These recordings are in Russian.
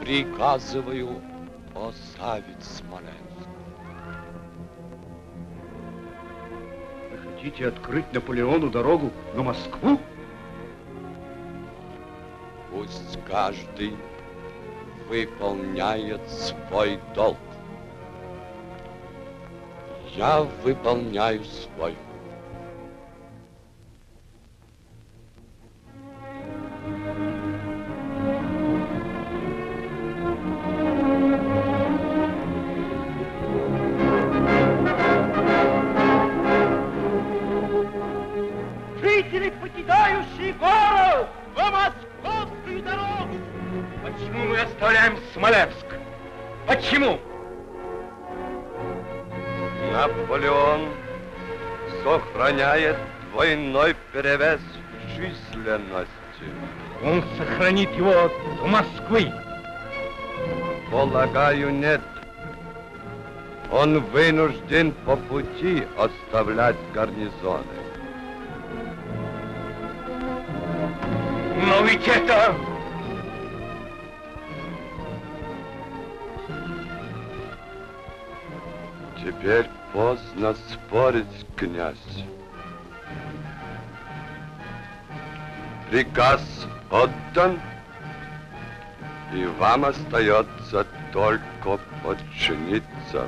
приказываю оставить Смоленск. Вы хотите открыть Наполеону дорогу на Москву? Пусть каждый выполняет свой долг. Я выполняю свой. Жители, покидающие город по московскую дорогу! Почему мы оставляем Смоленск? Почему? Наполеон сохраняет двойной перевес в численности. Он сохранит его до Москвы. Полагаю, нет. Он вынужден по пути оставлять гарнизоны. Но ведь это... Теперь поздно спорить, князь. Приказ отдан, и вам остается только подчиниться.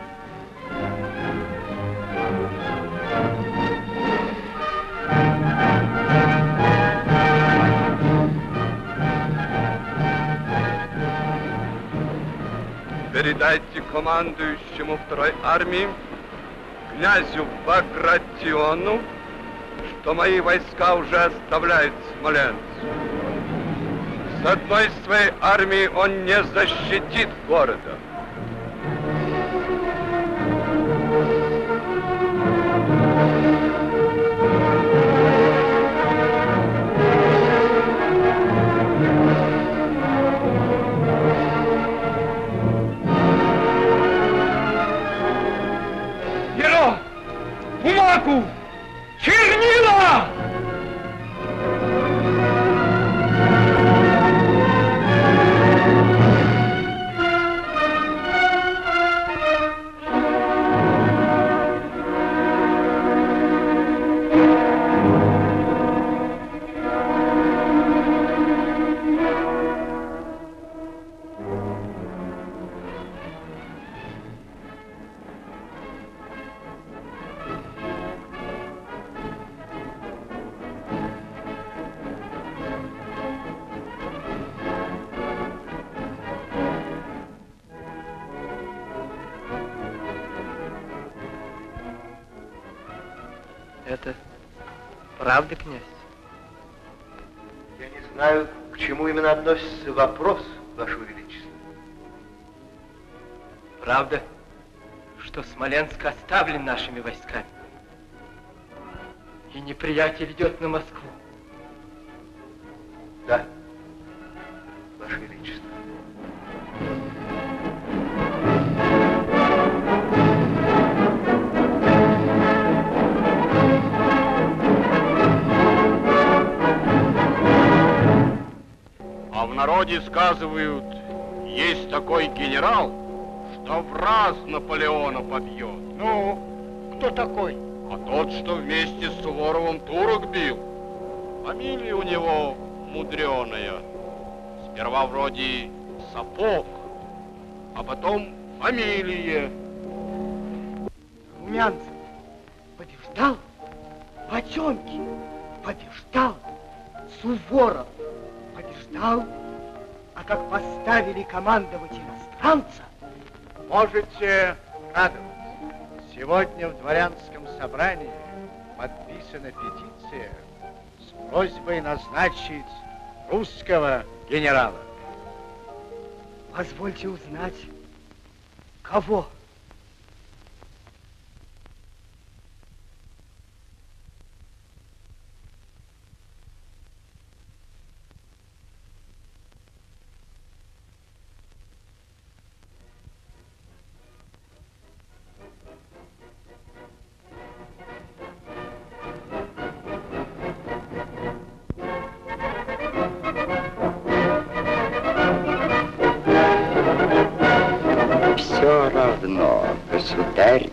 Передайте командующему второй армии, князю Багратиону, что мои войска уже оставляют Смоленск. С одной своей армией он не защитит города. Бумагу! Чернила! Это правда, князь? Я не знаю, к чему именно относится вопрос, Ваше Величество. Правда, что Смоленск оставлен нашими войсками, и неприятель идет на Москву? Да, Ваше Величество. А в народе сказывают, есть такой генерал, что в раз Наполеона побьет. Ну, кто такой? А тот, что вместе с Суворовым турок бил. Фамилия у него мудреная. Сперва вроде Сапог, а потом фамилия. Румянцев побеждал, Потемкин побеждал, Суворов побеждал, а как поставили командовать иностранца... Можете радоваться. Сегодня в дворянском собрании подписана петиция с просьбой назначить русского генерала. Позвольте узнать, кого?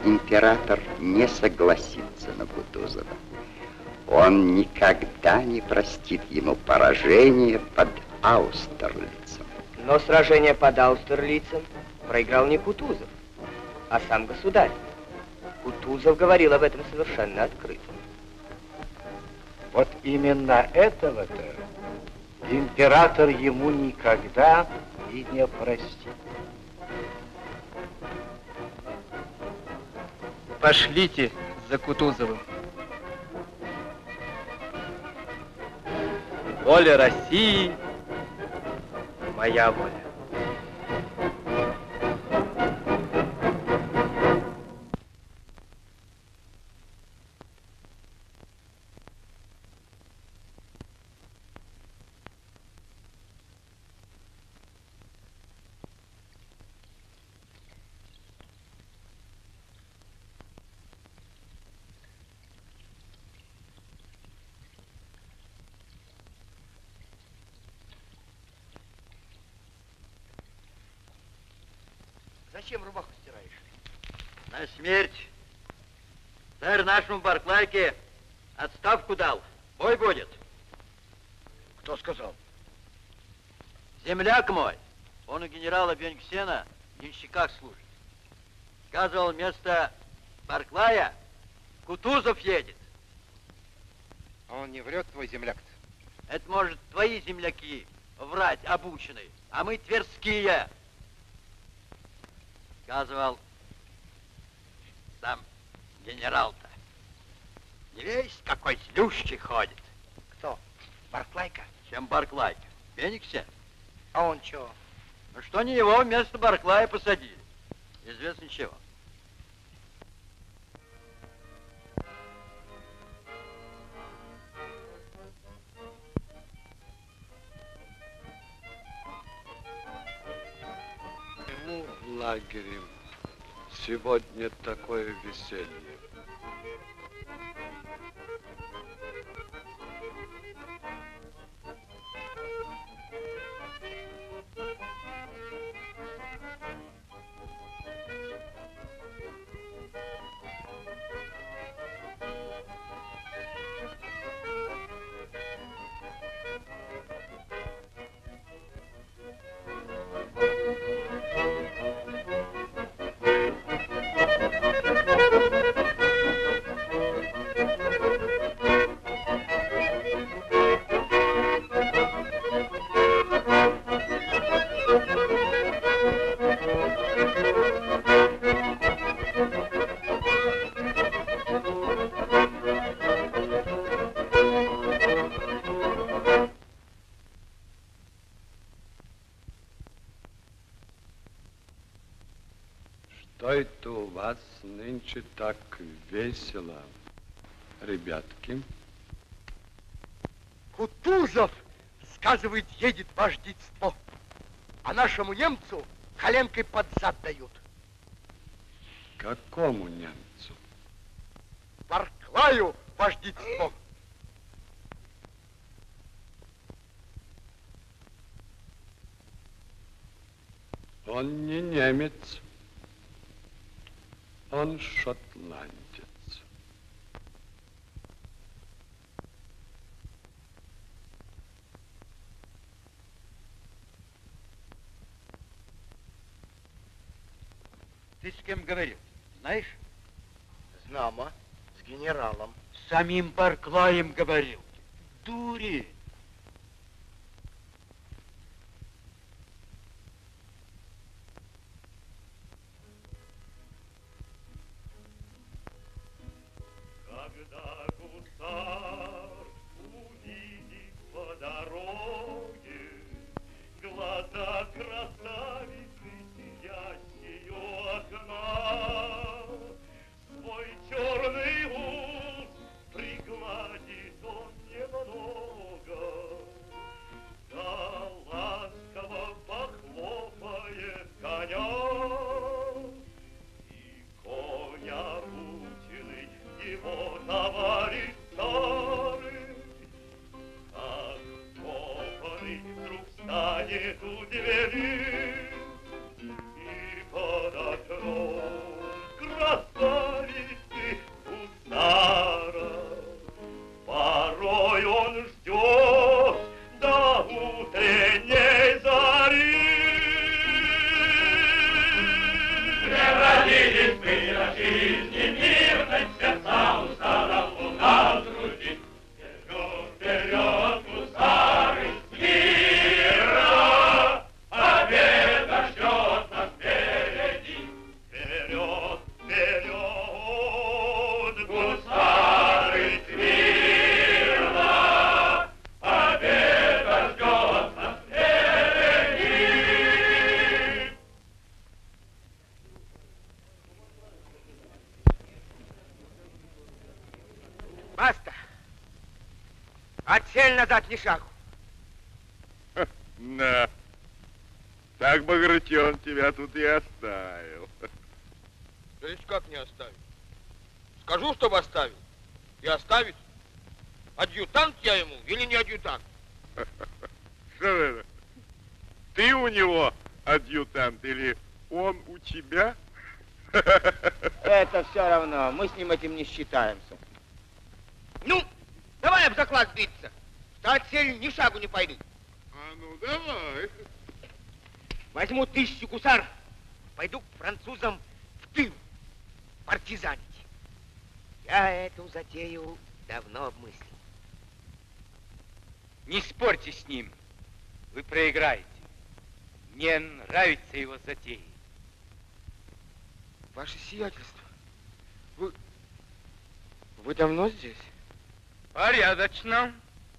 император не согласится на Кутузова. Он никогда не простит ему поражение под Аустерлицем. Но сражение под Аустерлицем проиграл не Кутузов, а сам государь. Кутузов говорил об этом совершенно открыто. Вот именно этого-то император ему никогда и не простит. Пошлите за Кутузовым. Воля России, моя воля. Зачем рубаху стираешь? На смерть. Царь нашему Барклайке отставку дал. Бой будет. Кто сказал? Земляк мой. Он у генерала Бенксена в денщиках служит. Сказывал, вместо Барклая Кутузов едет. А он не врет, твой земляк-то? Это, может, твои земляки врать обученные, а мы тверские. Сказывал сам генерал-то. Не весь какой злющий ходит. Кто? Барклайка? Чем Барклайка? Фениксе? А он чего? Ну что не его вместо Барклая посадили? Известно чего. Почему в лагере сегодня такое веселье? Что это у вас нынче так весело, ребятки? Кутузов, сказывает, едет вождительство, а нашему немцу коленкой под зад дают. Какому немцу? Барклаю вождительство. Он не немец, он шотландец. Ты с кем говорил? Знаешь? Знамо, с генералом. С самим Барклаем говорил. Дури! Когда гусар увидит по дороге глаза красавицы, сидящей у окна, свой черный ус пригладит он немного, да ласково похлопает коня. Конь обученный, его товарищ старый, как копанный, вдруг станет у двери. Баста! Отсель назад ни шагу. Да. Так Багратион тебя тут и оставил. То есть как не оставил? Скажу, чтобы оставил. И оставит. Адъютант я ему или не адъютант? Что это? Ты у него адъютант или он у тебя? Это все равно, мы с ним этим не считаемся. Ну, давай об заклад биться, что отсель ни шагу не пойду. А ну давай. Возьму 1000 гусар, пойду к французам в тыл партизанить. Я эту затею давно обмыслил. Не спорьте с ним, вы проиграете. Мне нравится его затея. Ваше сиятельство, вы давно здесь? Порядочно.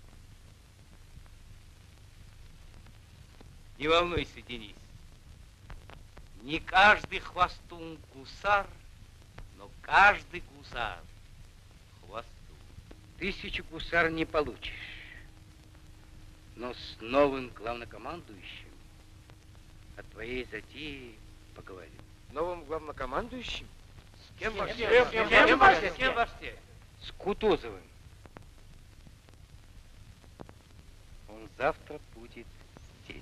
Не волнуйся, Денис. Не каждый хвостун гусар, но каждый гусар хвостун. 1000 гусар не получишь. Но с новым главнокомандующим о твоей затее поговорим. Новым главнокомандующим? С кем ваш вообще? С Кутузовым. Он завтра будет здесь.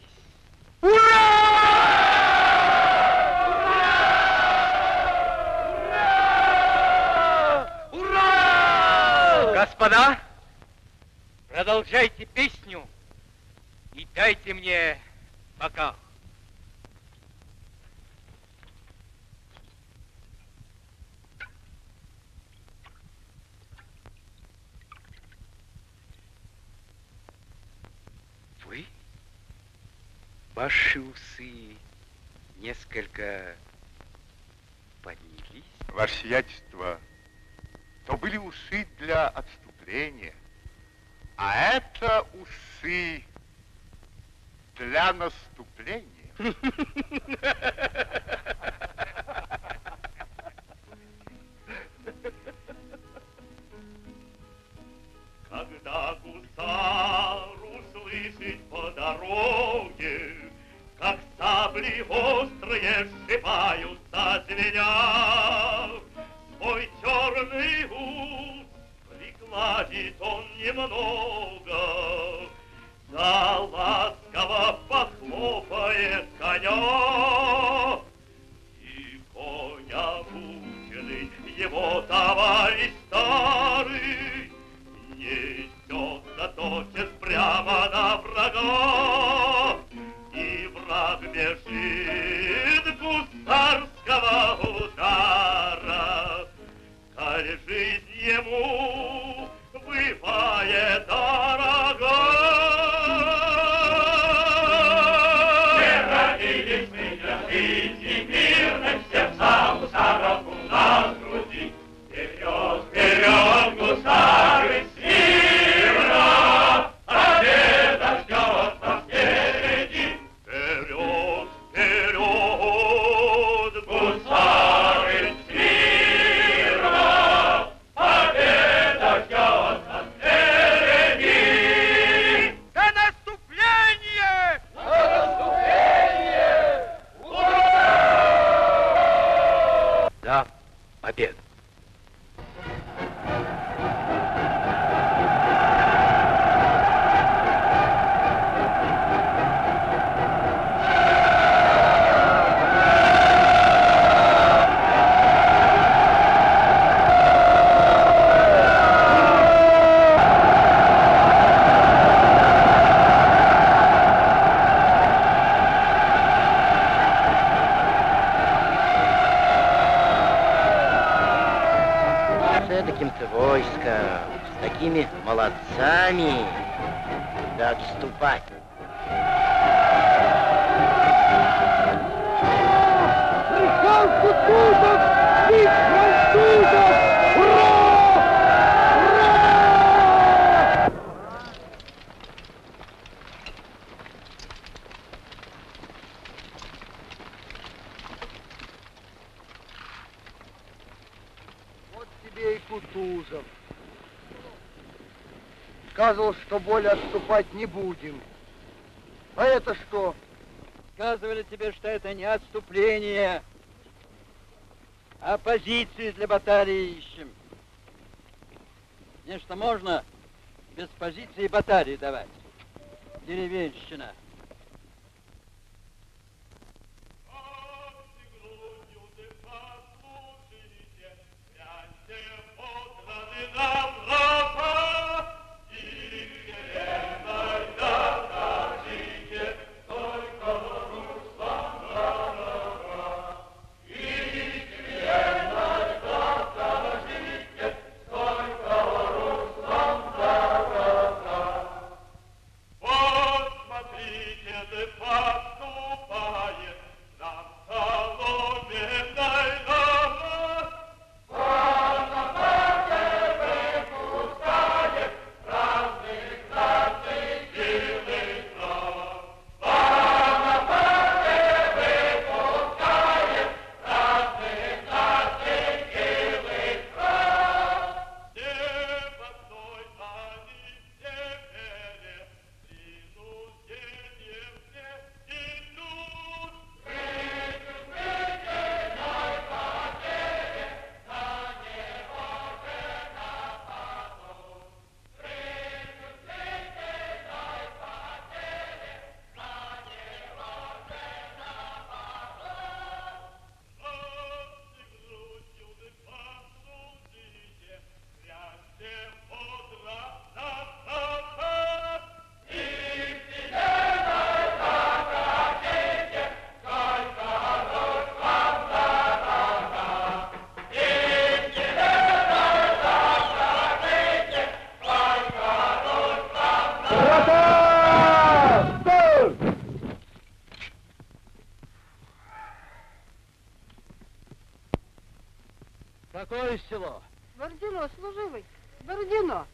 Господа, продолжайте песню и дайте мне бокал. Вы? Ваши усы несколько поднялись. Ваше сиятельство, то были усы для отступления, а это усы для наступления. Когда гусар услышит по дороге, как сабли острые сшибаются звеня, свой черный ус пригладит он немного, да ласково похлопает коня, и конь обученный его товарищ старый несется тотчас прямо на врага, и враг бежит гусарского удара, коль жизнь ему бывает дорога. Все родились мы для жизни мирной, сердца гусаров у нас груди. Вперед, вперед, гусары, смирно, победа ждет нас впереди. Вперед, вперед, гусары, смирно, победа ждет нас впереди. На наступление! На наступление! Ура! Да, победа. Таким-то войско, с такими молодцами, да отступать. Михаил Кутузов, бить французов! Ура! Ура! Вот тебе и Кутузов. Сказывал, что более отступать не будем. А это что? Сказывали тебе, что это не отступление, а позиции для баталии ищем. Нечто можно без позиции баталии давать. Деревенщина. Какое село? Бородино, служивый. Бородино.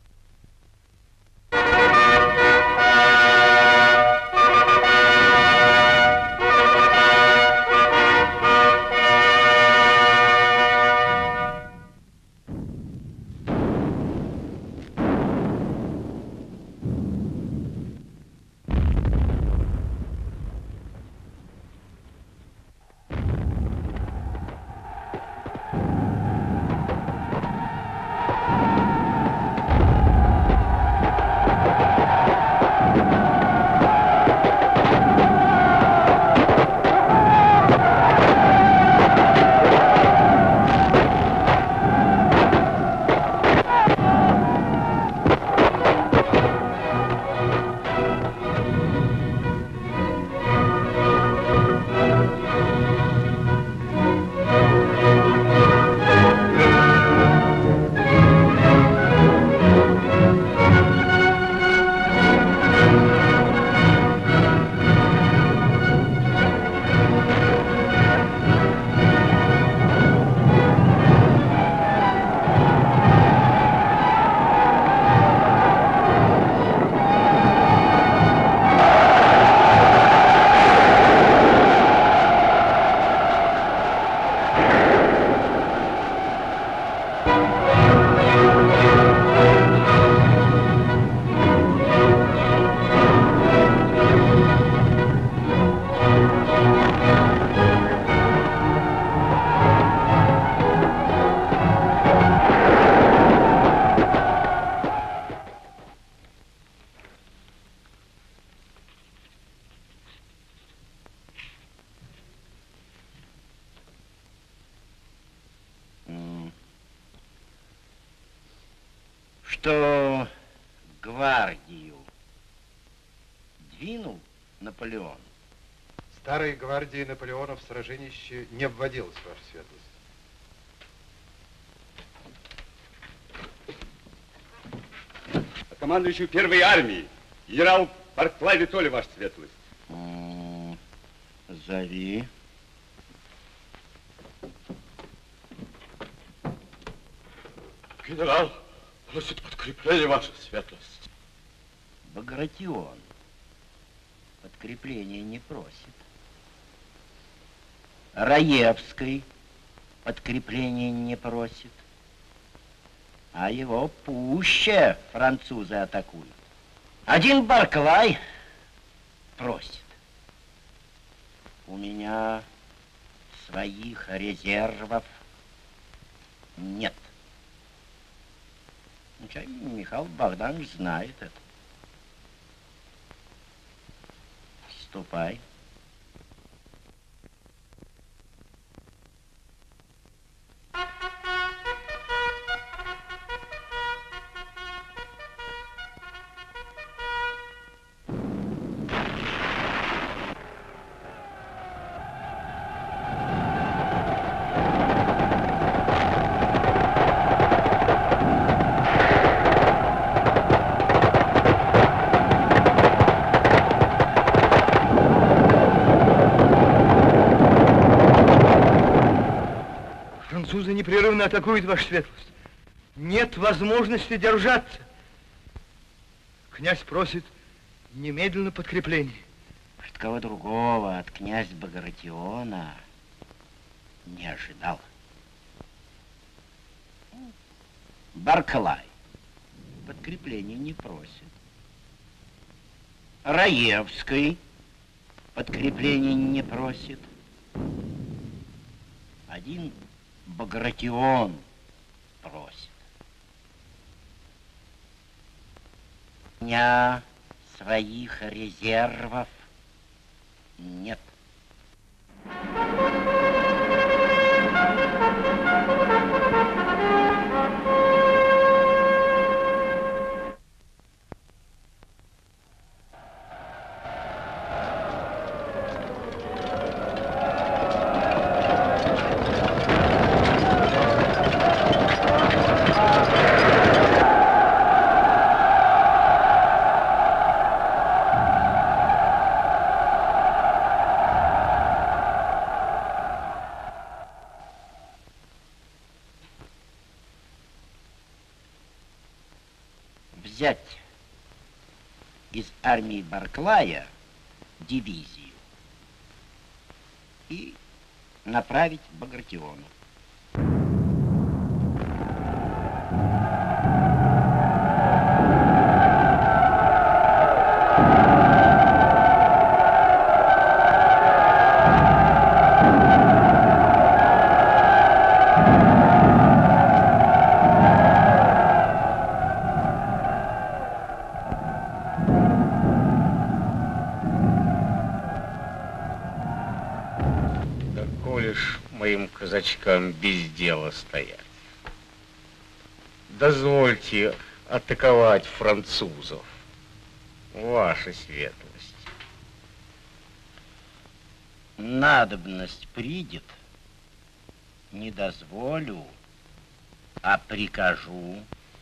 Что гвардию двинул Наполеон? Старой гвардии Наполеона в сраженище не вводилось, ваша светлость. Командующий первой армии, генерал Барклай Витоли, ваша светлость. Зови. Генерал просит подкрепление, ваша светлость. Багратион подкрепления не просит. Раевский подкрепления не просит. А его пуще французы атакуют. Один Барклай просит. У меня своих резервов нет. Михаил Богданович знает это. Ступай. Французы непрерывно атакуют, ваша светлость. Нет возможности держаться. Князь просит немедленно подкрепление. От кого другого, от князя Багратиона не ожидал. Барклай подкрепления не просит. Раевский подкрепления не просит. Один Багратион просит. У меня своих резервов нет. Взять из армии Барклая дивизию и направить к Багратиону. Казачкам без дела стоять. Дозвольте атаковать французов, ваша светлость. Надобность придет, не дозволю, а прикажу.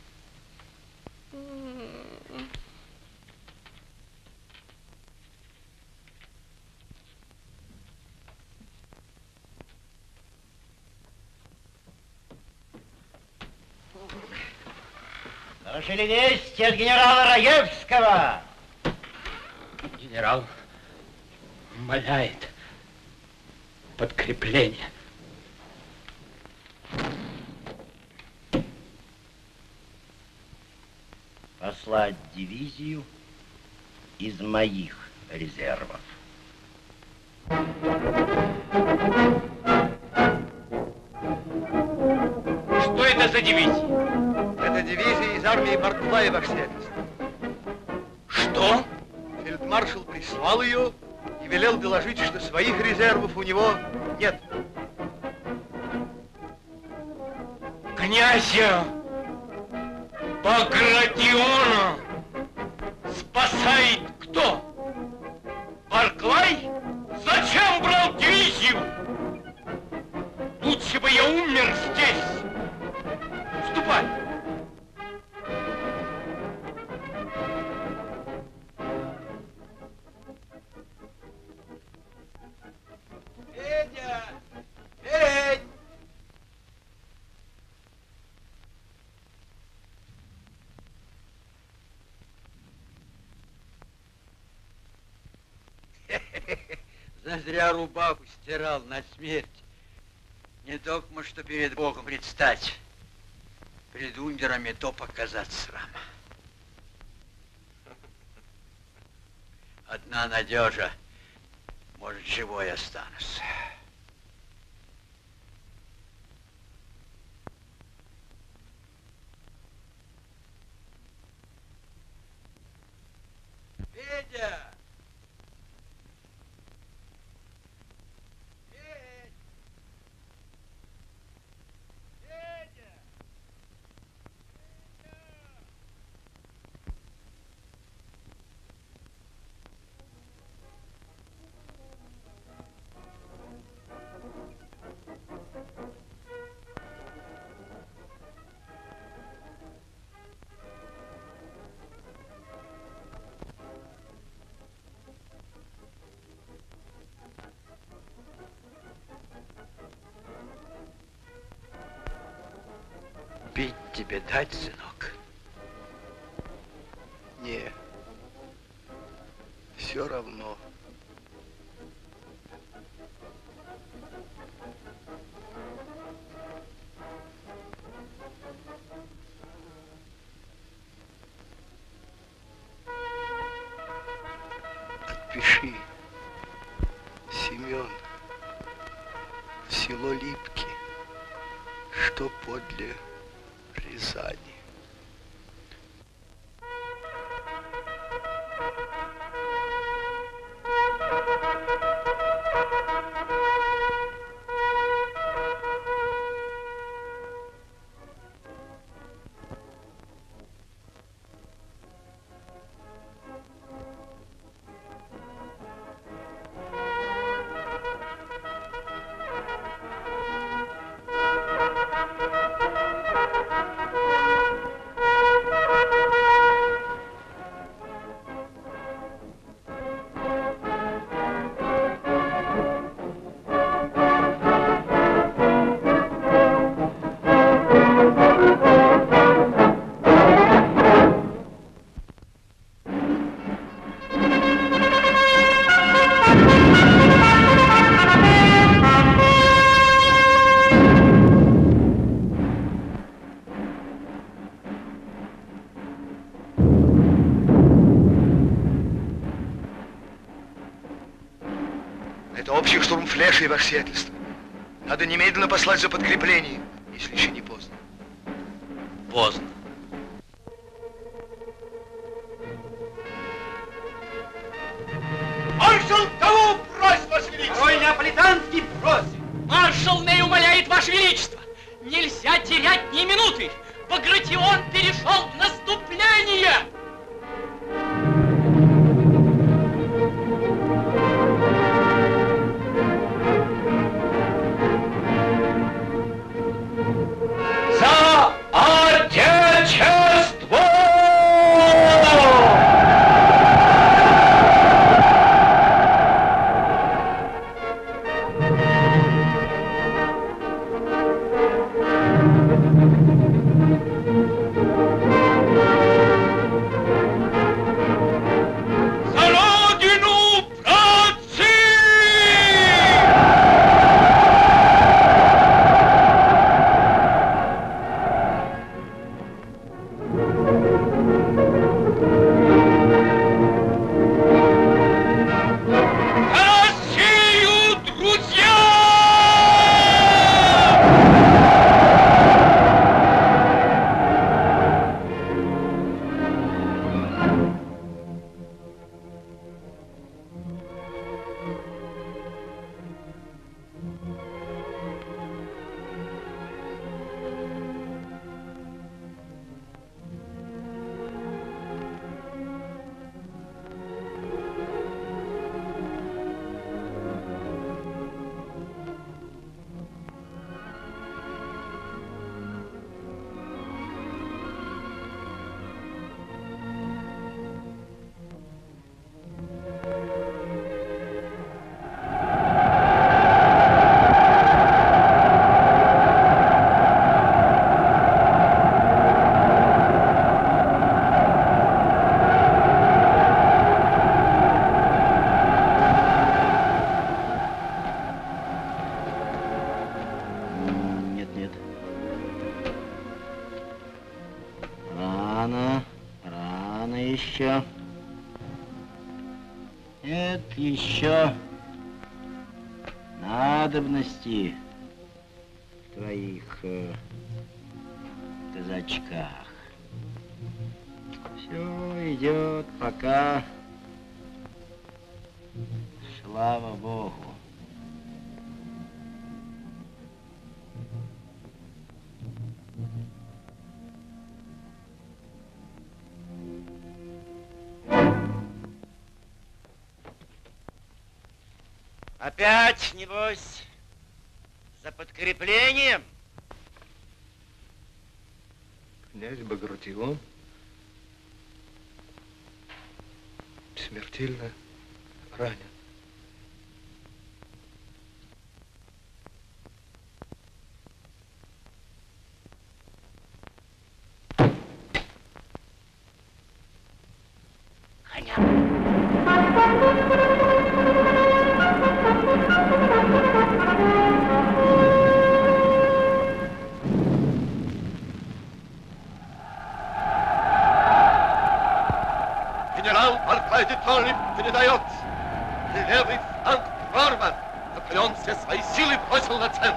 Доложили вести от генерала Раевского. Генерал умоляет подкрепление. Послать дивизию из моих резервов. Что это за дивизия? Это дивизия из армии Барклая, ваша светлость. Что? Фельдмаршал прислал ее и велел доложить, что своих резервов у него нет. Князя Багратиона спасает кто? Барклай? Зачем брал дивизию? Лучше бы я умер здесь. Ступай. Федя! Федь! Зазря рубаху стирал на смерть. Не только что перед Богом предстать. Пред унтерами то показать срам. Одна надежа, может, живой останусь. Федя! Пить тебе дать, сынок? Не, все равно. Отпиши, Семен, в село Липки, что подле Рязани. Это общий штурм Флеша и ваше сиятельство. Надо немедленно послать за подкрепление, если еще не поздно. Поздно. Маршал, кого просит, Ваше Величество? Король Неаполитанский просит. Маршал Ней умоляет, Ваше Величество. Нельзя терять ни минуты. Багратион перешел в наступление. За Отечество! еще. Нет еще надобности в твоих казачках. Все идет пока, слава Богу. Опять, небось, за подкреплением? Князь Багратион смертельно ранен. Генерал Барклай де Толли передает. Левый фланг прорван. Наполеон все свои силы бросил на центр.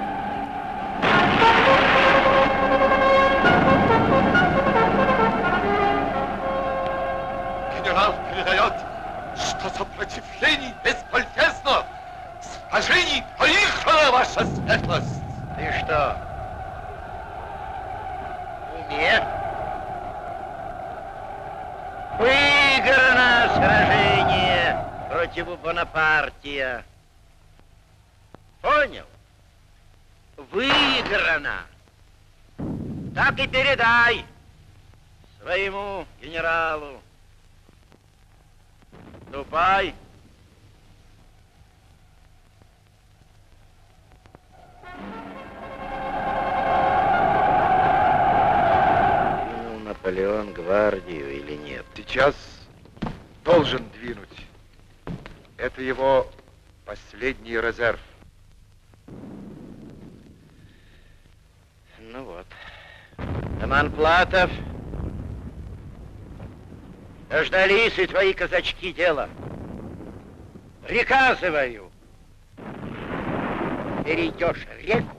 Генерал передает, что сопротивление бесполезно. Сражений проиграна ваша светлость. Ты что, умен? Выиграно сражение против Бонапартия. Понял? Выиграно. Так и передай своему генералу. Ступай. Наполеон гвардию или нет? Сейчас должен двинуть. Это его последний резерв. Ну вот. Роман Платов. Дождались и твои казачки дела. Приказываю. Перейдешь реку.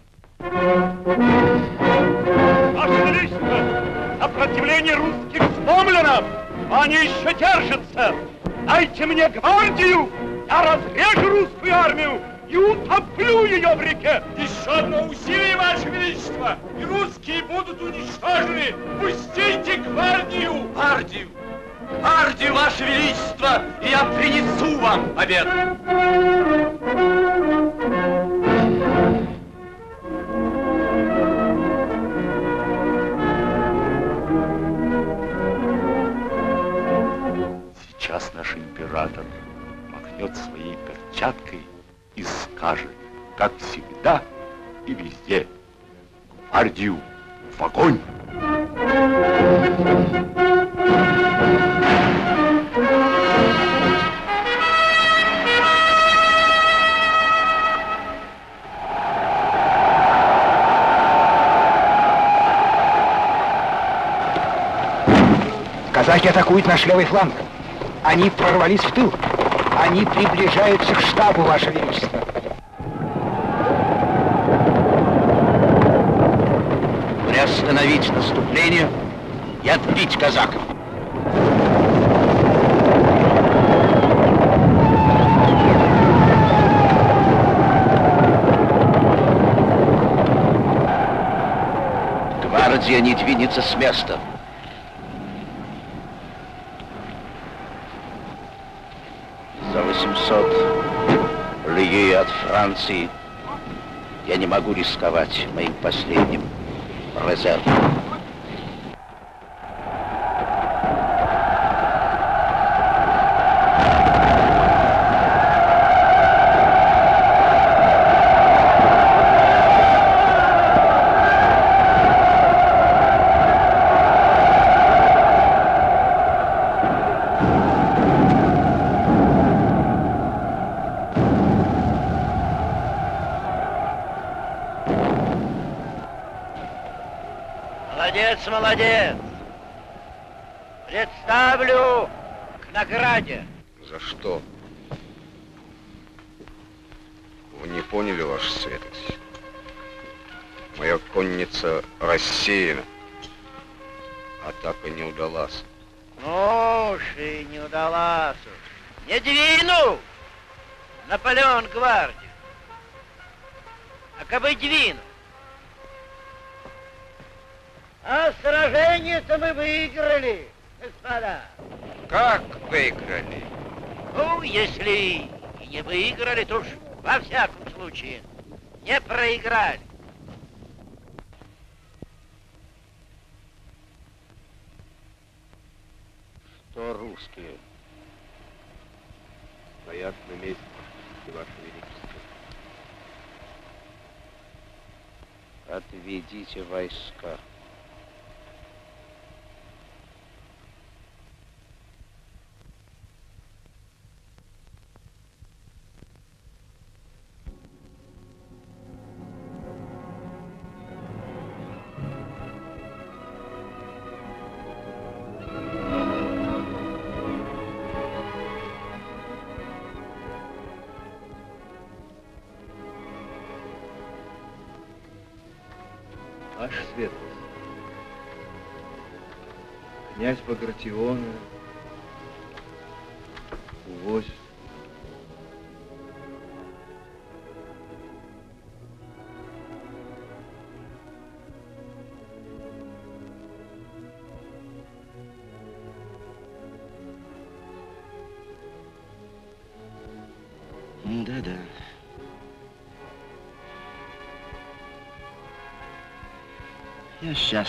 Ваше Величество! Сопротивление русских сломлено! Они еще держатся! Дайте мне гвардию! Я разрежу русскую армию и утоплю ее в реке! Еще одно усилие, Ваше Величество! И русские будут уничтожены! Пустите гвардию! Гвардию! Гвардию, Ваше Величество! И я принесу вам обед! Сейчас наш император махнет своей перчаткой и скажет, как всегда и везде: гвардию в огонь! Казаки атакуют наш левый фланг. Они прорвались в тыл. Они приближаются к штабу, Ваше Величество. Приостановить наступление и отбить казаков. Гвардия не двинется с места. За 800 лье от Франции я не могу рисковать моим последним резервом. Молодец, молодец! Представлю к награде. За что? Вы не поняли, ваша светлость. Моя конница рассеяна. Атака не удалась. Ну уж и не удалась уж. Не двинул Наполеон гвардию. А кабы двинул. А сражение-то мы выиграли, господа. Как выиграли? Ну, если и не выиграли, то уж во всяком случае не проиграли. Что русские стоят на месте, ваше величество. Отведите войска. Ваша светлость, князь Багратиона увозит. Да-да. Я сейчас.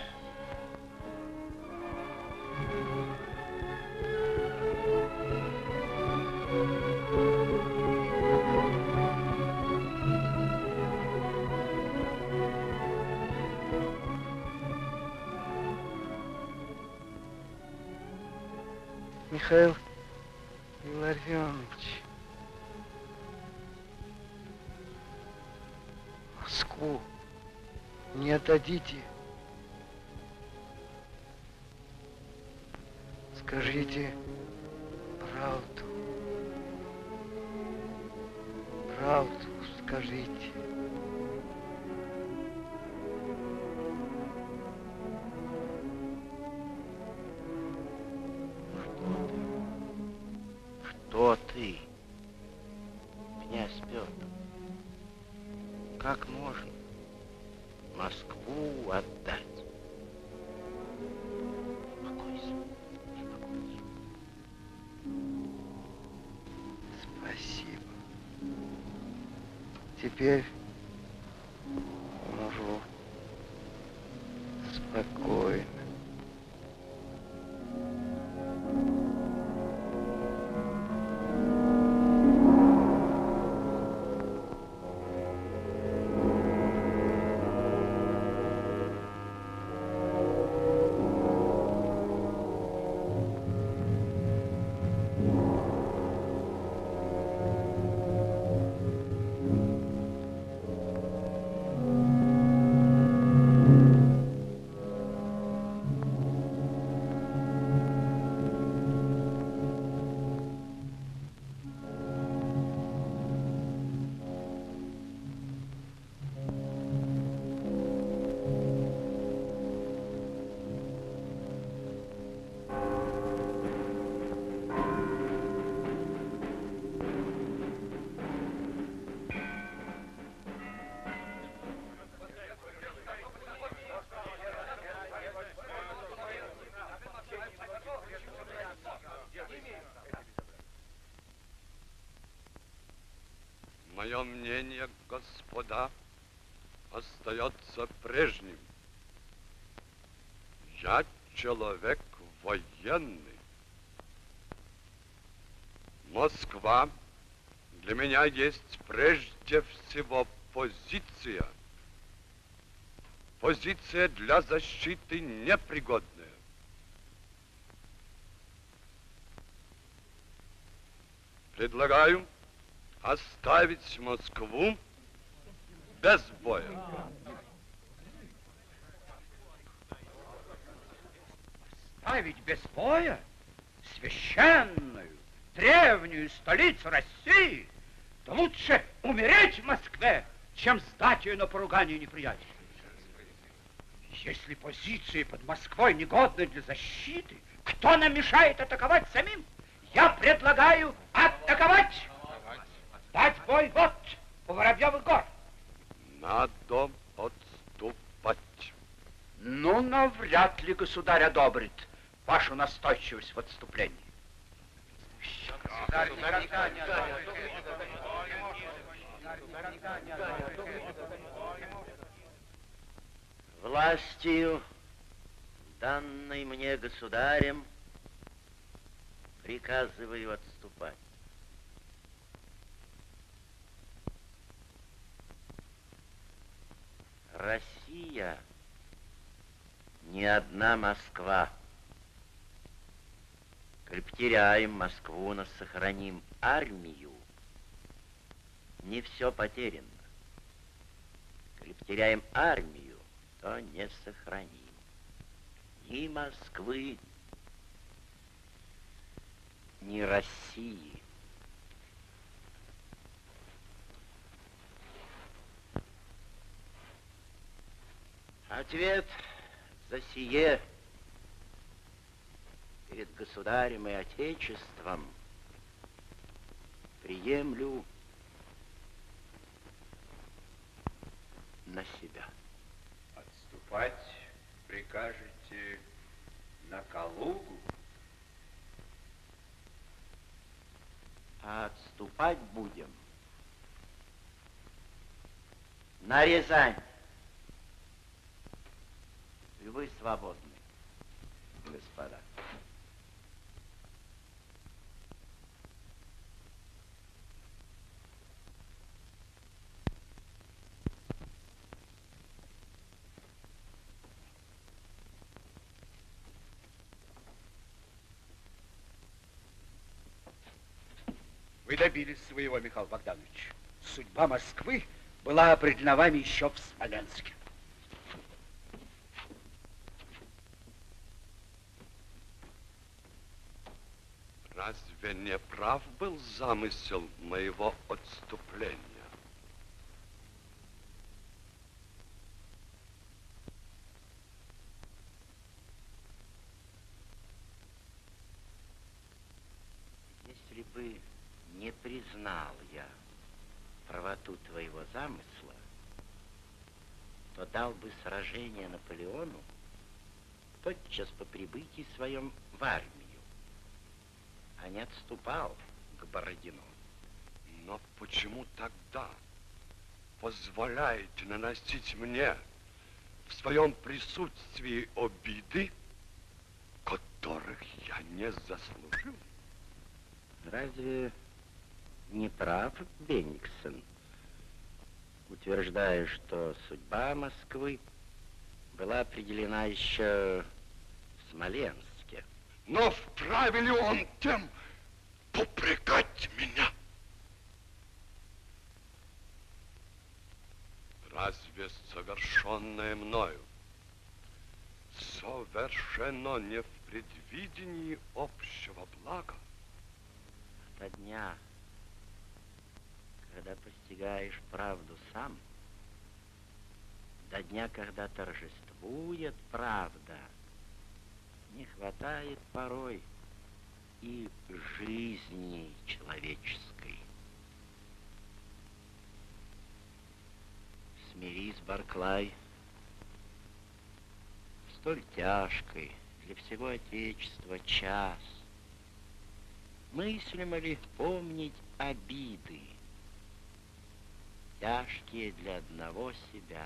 Михаил Илларионович, Москву не отдадите. Скажите правду. Правду скажите. Что ты, князь Петр? Как можно Москву отдать? Успокойся, успокойся. Спасибо. Теперь могу спокойно. Мое мнение, господа, остается прежним. Я человек военный. Москва для меня есть прежде всего позиция. Позиция для защиты непригодная. Предлагаю оставить Москву без боя. оставить без боя священную, древнюю столицу России, то лучше умереть в Москве, чем сдать ее на поругание неприятеля. Если позиции под Москвой негодны для защиты, кто нам мешает атаковать самим? Я предлагаю атаковать! Дать бой вот у Воробьевых гор. Надо отступать. Ну, навряд ли государь одобрит вашу настойчивость в отступлении. Властью, данной мне государем, приказываю отступать. Россия не одна Москва. Коль потеряем Москву, но сохраним армию, не все потеряно. Коль потеряем армию, то не сохраним ни Москвы, ни России. Ответ за сие перед государем и отечеством приемлю на себя. Отступать прикажете на Калугу? А отступать будем на Рязань. И вы свободны, господа. Вы добились своего, Михаил Богданович. Судьба Москвы была определена вами еще в Смоленске. Разве не прав был замысел моего отступления? Если бы не признал я правоту твоего замысла, то дал бы сражение Наполеону тотчас по прибытии своем в армию, а не отступал к Бородину. Но почему тогда позволяете наносить мне в своем присутствии обиды, которых я не заслужил? Разве не прав Бенниксон, утверждая, что судьба Москвы была определена еще в Смоленске? Но вправе ли он тем попрекать меня? Разве совершенное мною совершено не в предвидении общего блага? До дня, когда постигаешь правду сам, до дня, когда торжествует правда, не хватает порой и жизни человеческой. Смирись, Барклай, в столь тяжкой для всего Отечества час. Мыслимо ли помнить обиды, тяжкие для одного себя?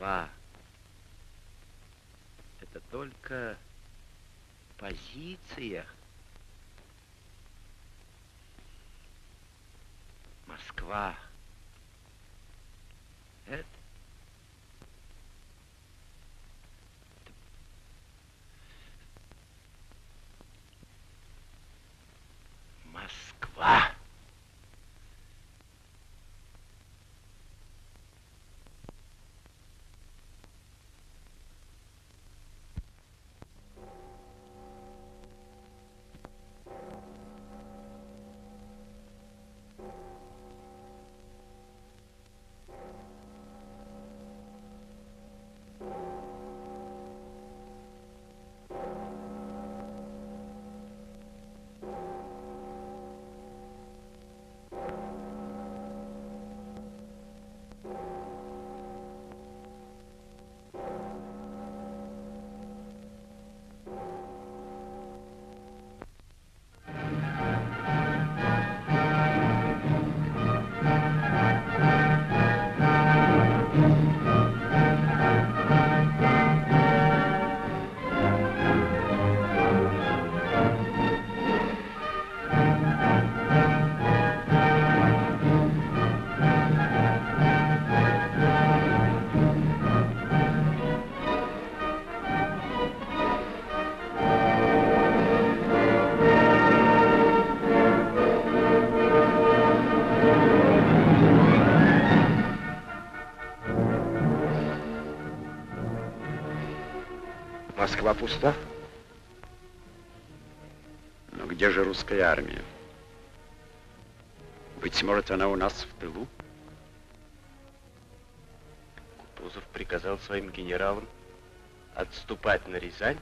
Москва — это только позиция. Москва — это Москва. Москва пуста. Но где же русская армия? Быть может, она у нас в тылу? Кутузов приказал своим генералам отступать на Рязань.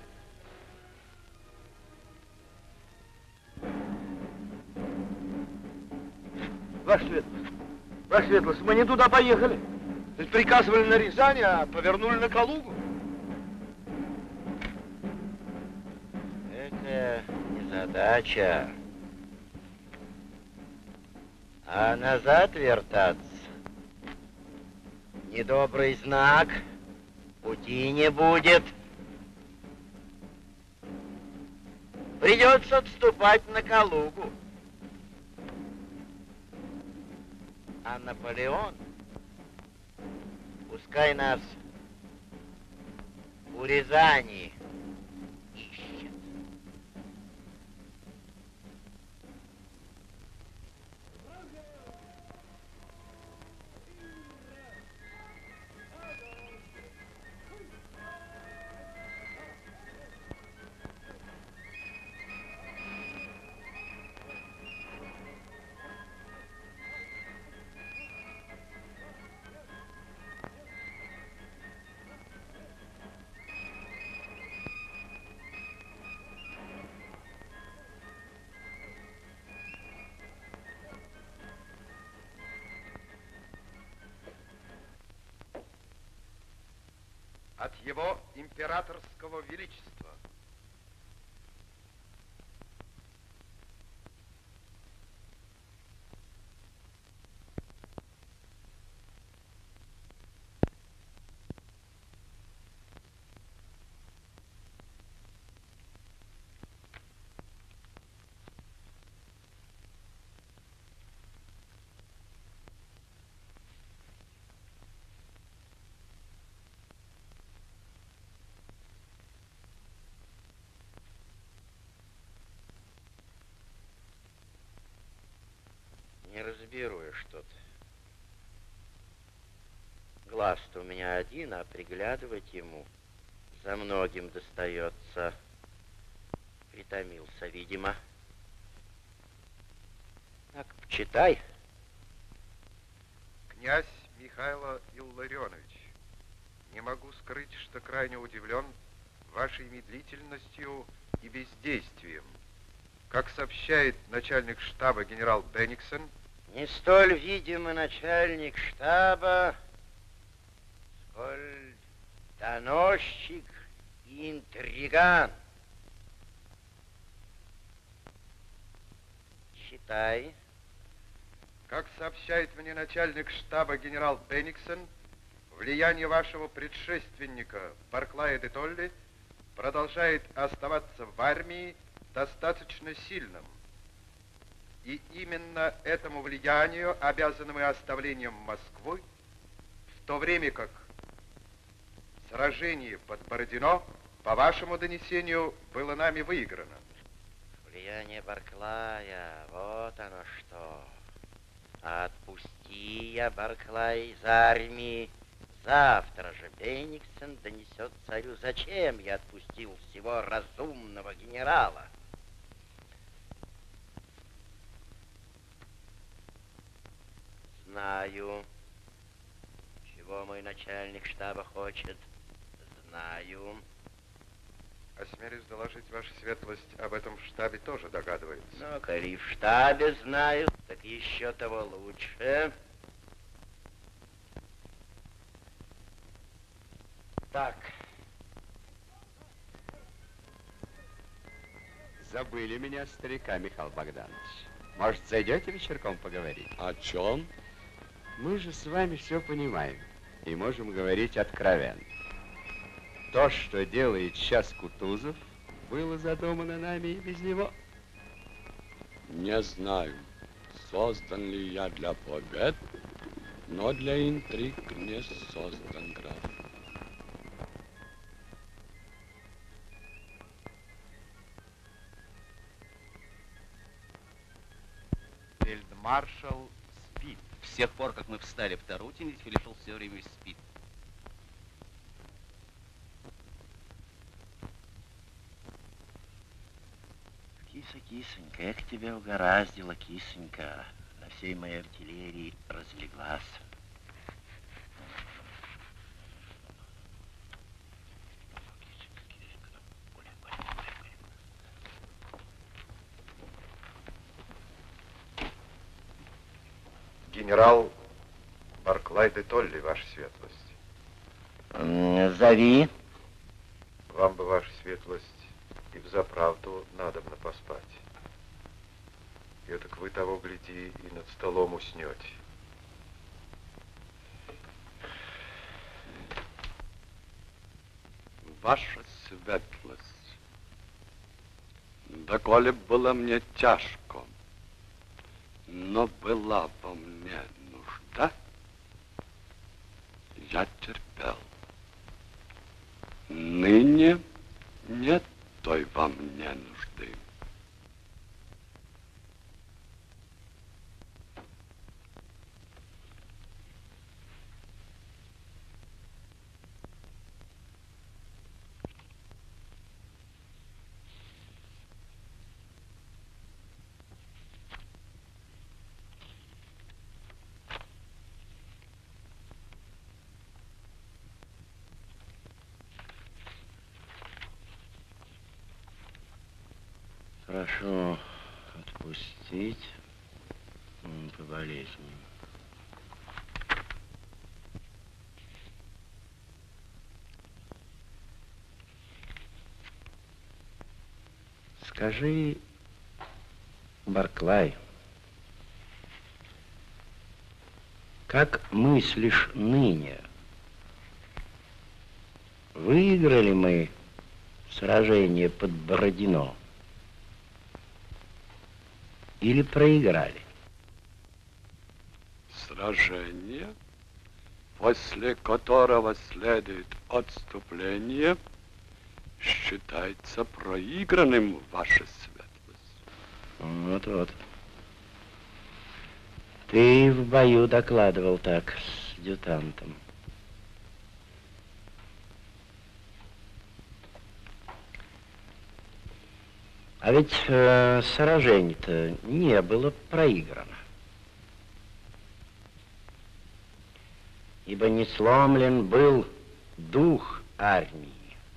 Ваша светлость, мы не туда поехали. Ведь приказывали на Рязань, а повернули на Калугу. Это не задача. А назад вертаться — недобрый знак. Пути не будет. Придется отступать на Калугу. А Наполеон пускай нас у Рязани ищет. От его императорского величества. Не разберу я что-то. Глаз-то у меня один, а приглядывать ему за многим достается. Притомился, видимо. Так, почитай. Князь Михаил Илларионович, не могу скрыть, что крайне удивлен вашей медлительностью и бездействием. Как сообщает начальник штаба генерал Бенниксен, не столь видимый начальник штаба, сколь доносчик и интриган. Читай. Как сообщает мне начальник штаба генерал Бенниксен, влияние вашего предшественника Барклая де Толли продолжает оставаться в армии достаточно сильным. И именно этому влиянию обязаны мы оставлением Москвы, в то время как сражение под Бородино, по вашему донесению, было нами выиграно. Влияние Барклая, вот оно что. Отпусти я Барклая из армии. Завтра же Бениксен донесет царю, зачем я отпустил всего разумного генерала. Знаю, чего мой начальник штаба хочет. Знаю. Осмелюсь доложить, ваша светлость, об этом в штабе тоже догадывается. Ну, коли в штабе знаю, так еще того лучше. Так. Забыли меня, старика, Михаил Богданович. Может, зайдете вечерком поговорить? О чем? Мы же с вами все понимаем и можем говорить откровенно. То, что делает сейчас Кутузов, было задумано нами и без него. Не знаю, создан ли я для побед, но для интриг не создан, граф. Фельдмаршал спит. С тех пор, как мы встали в Тарутине, Фельдмаршал все время спит. Киса, кисонька, эх, тебя угораздило, кисонька. На всей моей артиллерии разлеглась. Генерал Барклай де Толли, ваша светлость. Зови. Вам бы, ваша светлость, и взаправду надобно поспать. И так вы того гляди и над столом уснете. Ваша светлость, доколе было мне тяжко, но была во мне нужда, я терпел. Ныне нет той во мне нужды. Прошу отпустить по болезни. Скажи, Барклай, как мыслишь ныне? Выиграли мы сражение под Бородино? Или проиграли? Сражение, после которого следует отступление, считается проигранным, ваша светлость. Вот-вот. Ты в бою докладывал так с адъютантом. А ведь сражение-то не было проиграно. Ибо не сломлен был дух армии.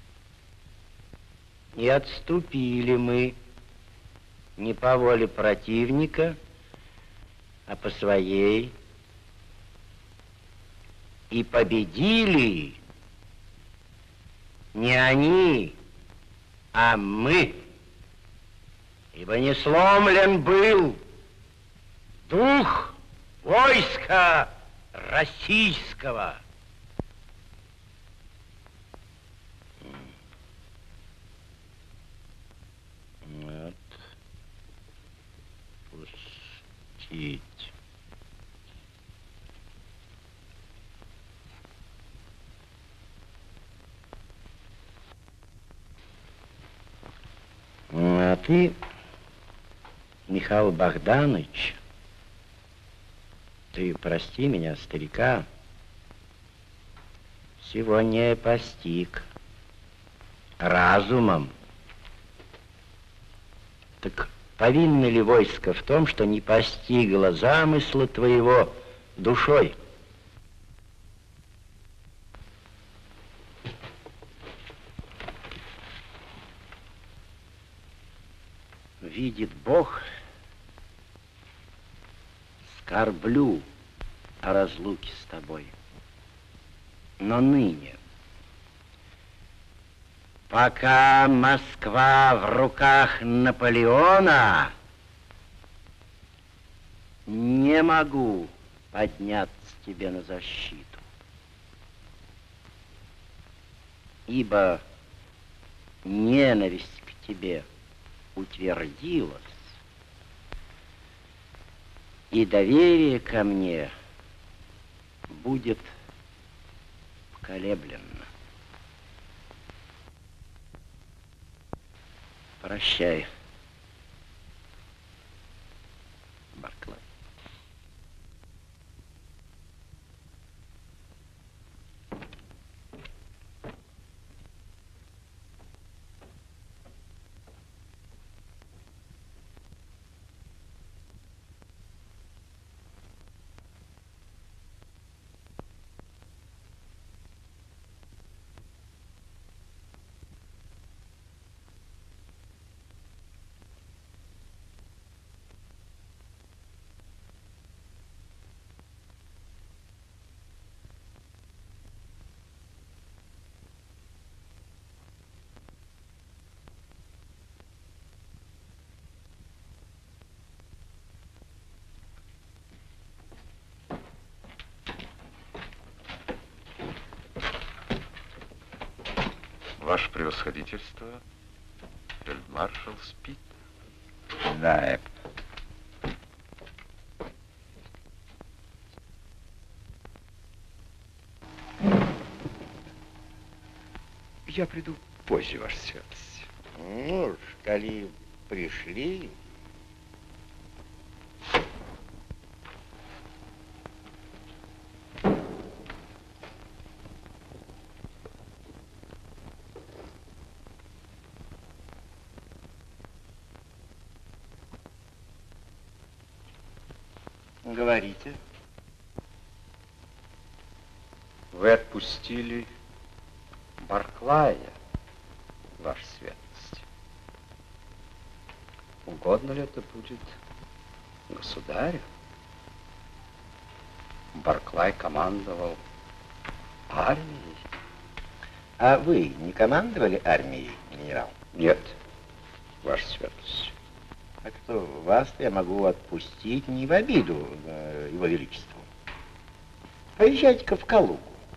И отступили мы не по воле противника, а по своей. И победили не они, а мы. Ибо не сломлен был дух войска российского. пустить. А ты, Михаил Богданович, ты прости меня, старика, всего не постиг разумом. Так повинно ли войско в том, что не постигло замысла твоего душой? Видит Бог, скорблю о разлуке с тобой. Но ныне, пока Москва в руках Наполеона, не могу подняться тебе на защиту. Ибо ненависть к тебе утвердилась, и доверие ко мне будет поколеблено. Прощай, Барклай. Ваше превосходительство, фельдмаршал спит. Да. Я приду позже, ваша светлость. Ну уж, коли пришли. Говорите. Вы отпустили Барклая, ваша светлость. Угодно ли это будет государю? Барклай командовал армией. А вы не командовали армией, генерал? Нет, ваша светлость. Так что вас-то я могу отпустить не в обиду его величеству. Поезжайте-ка в Калугу.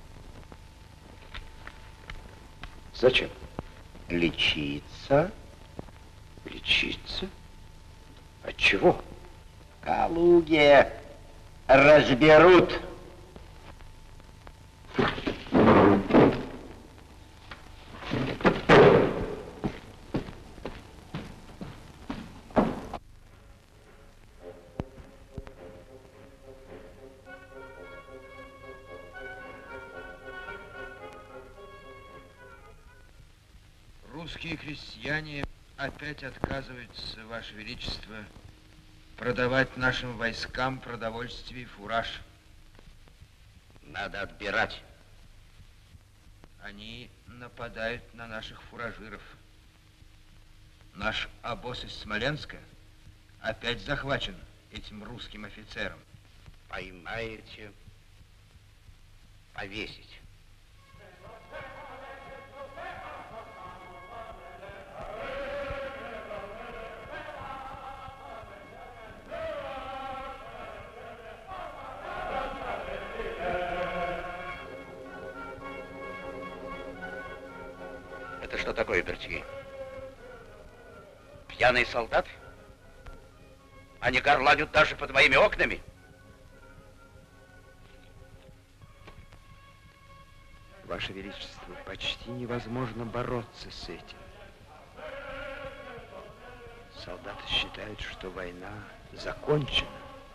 Зачем? Лечиться. Лечиться? От чего? В Калуге разберут. Русские крестьяне опять отказываются, Ваше Величество, продавать нашим войскам продовольствие и фураж. Надо отбирать. Они нападают на наших фуражиров. Наш обоз из Смоленска опять захвачен этим русским офицером. Поймаете, повесить. Это что такое, Бертье? Пьяный солдат? Они горланят даже под моими окнами. Ваше Величество, почти невозможно бороться с этим. Солдаты считают, что война закончена.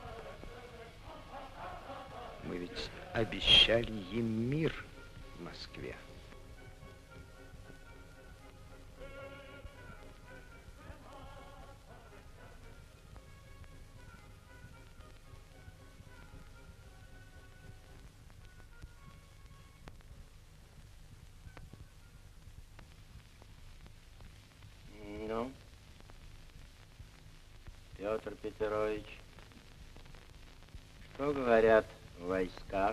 Мы ведь обещали им мир в Москве. Ну, Петр Петрович, что говорят в войсках?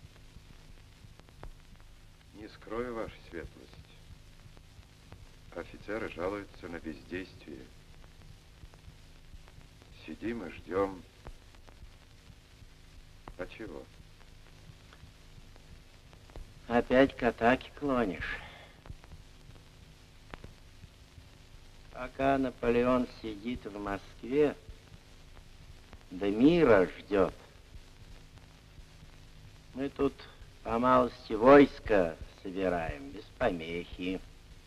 Не скрою, ваша светлость. Офицеры жалуются на бездействие. Сидим и ждем. А чего? Опять к атаке клонишь. Пока Наполеон сидит в Москве, да мира ждет. Мы тут по малости войска собираем, без помехи.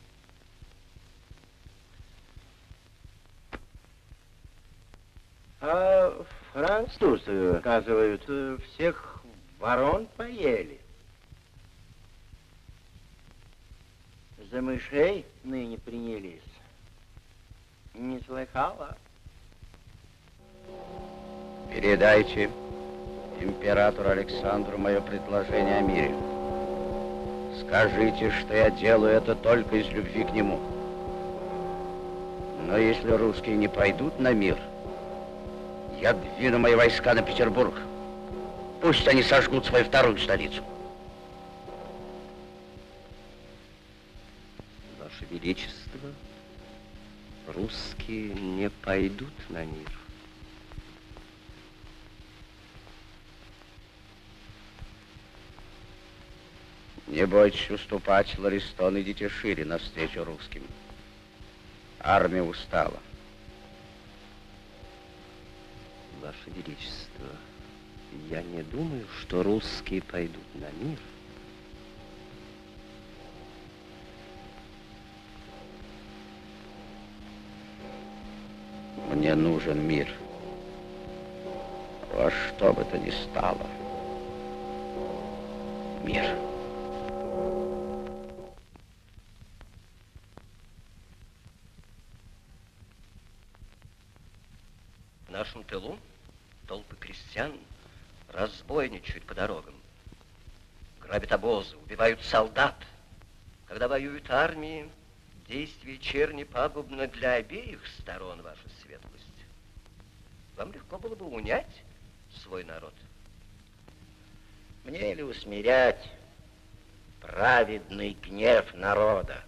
А французы, оказывают, всех ворон поели. За мышей ныне принялись. Не слыхала? Передайте императору Александру мое предложение о мире. Скажите, что я делаю это только из любви к нему. Но если русские не пойдут на мир, я двину мои войска на Петербург. Пусть они сожгут свою вторую столицу. Ваше Величество, русские не пойдут на мир. Не бойтесь уступать, Ларистон, идите шире навстречу русским. Армия устала. Ваше Величество, я не думаю, что русские пойдут на мир. Мне нужен мир. Во что бы то ни стало. Мир. В нашем тылу толпы крестьян разбойничают по дорогам, грабят обозы, убивают солдат. Когда воюют армии, действие черни пагубно для обеих сторон, ваша светлость. Вам легко было бы унять свой народ. Мне ли усмирять праведный гнев народа?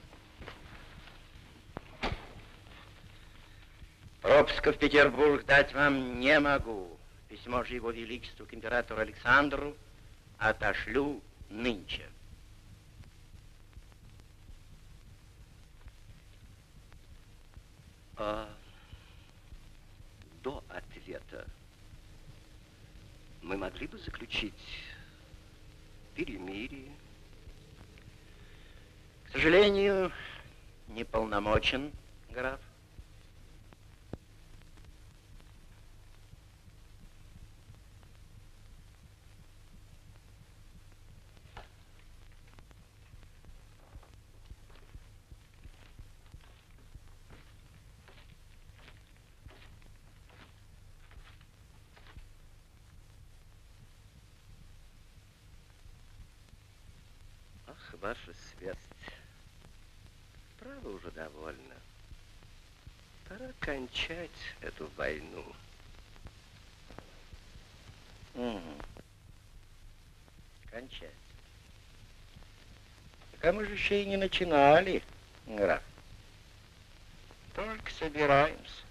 Пропуска в Петербург дать вам не могу. Письмо же его величеству к императору Александру отошлю нынче. А до ответа мы могли бы заключить перемирие? К сожалению, неполномочен, граф. Ваша светлость, право уже довольно. Пора кончать эту войну. Кончать. Так мы же еще и не начинали, граф. Только собираемся.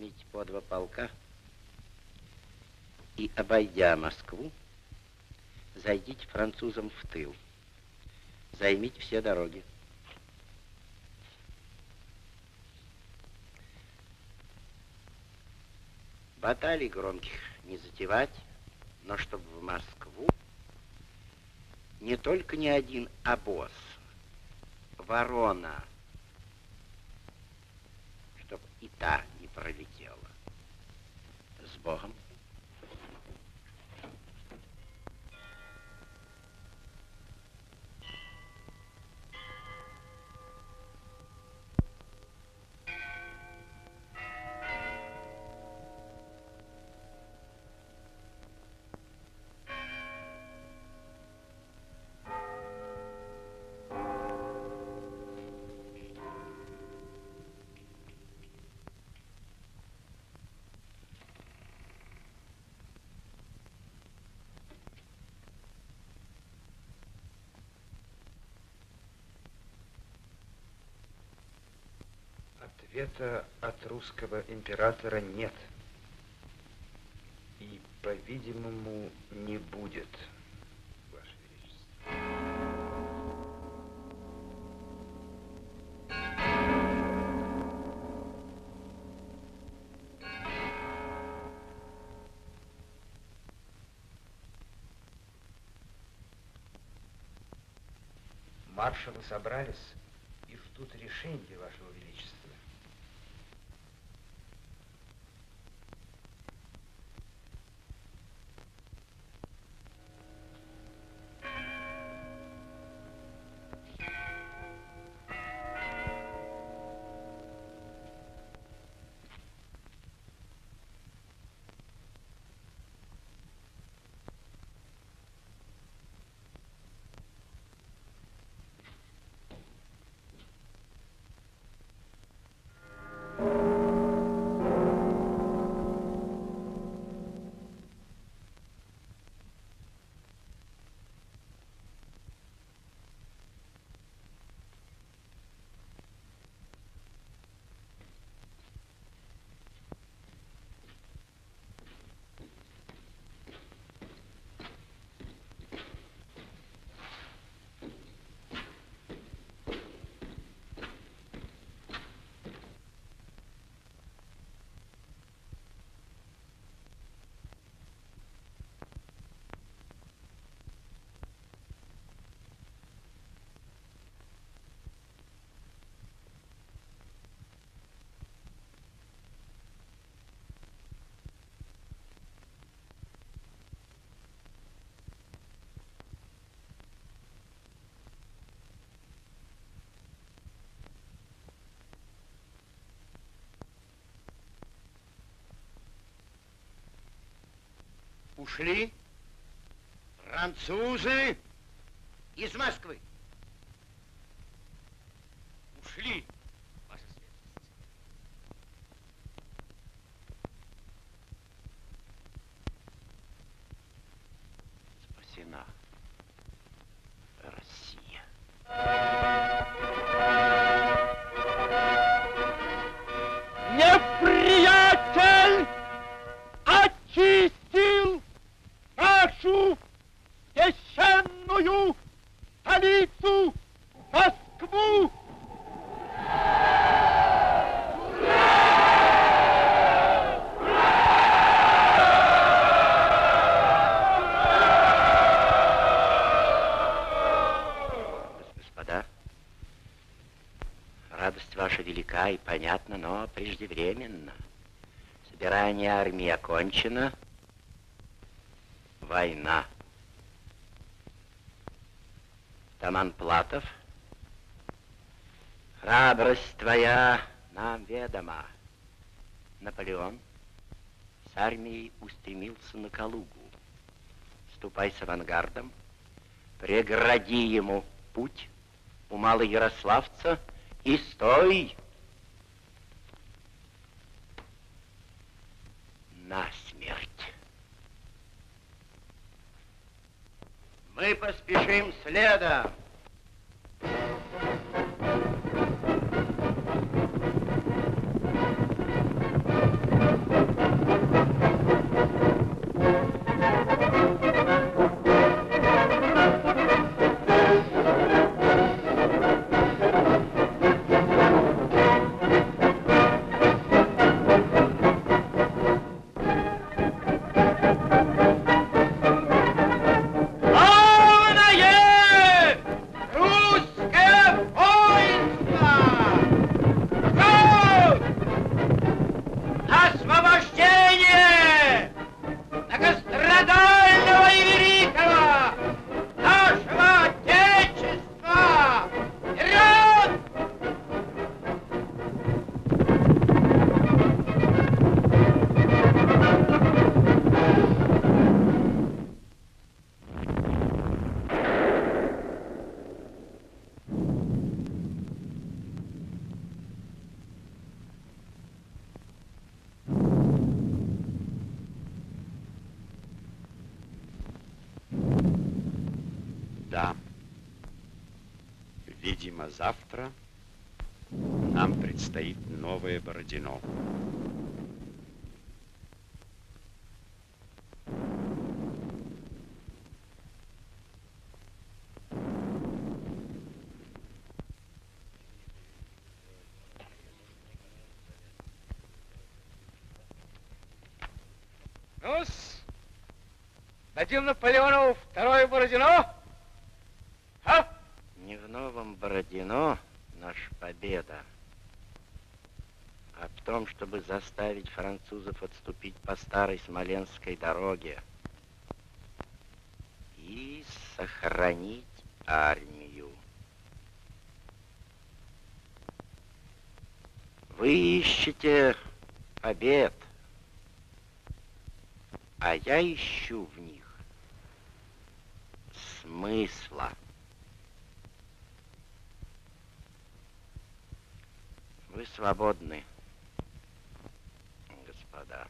возьмите по 2 полка и, обойдя Москву, зайдите французам в тыл. Займите все дороги. Баталий громких не затевать, но чтобы в Москву не только не один обоз, ворона, чтоб и та не пролетела. С Богом. Ответа от русского императора нет. И, по-видимому, не будет, Ваше Величество. Маршалы собрались и ждут решения Вашего Величества. Ушли французы из Москвы. Ушли, Ваша Светлость. Спасена Россия. Неприятель очистил нашу священную столицу Москву. Господа, радость ваша велика и понятна, но преждевременно. Собирание армии окончено. Война. Таман Платов, храбрость твоя нам ведома. Наполеон с армией устремился на Калугу. Ступай с авангардом, прегради ему путь у Малоярославца и стой насмерть. Мы поспешим следом. Видимо, завтра нам предстоит новое Бородино. Ну-с, дадим Наполеону второе Бородино? А? Не в новом Бородино наша победа, а в том, чтобы заставить французов отступить по старой Смоленской дороге и сохранить армию. Вы ищете побед, а я ищу в них смысла. Вы свободны, господа.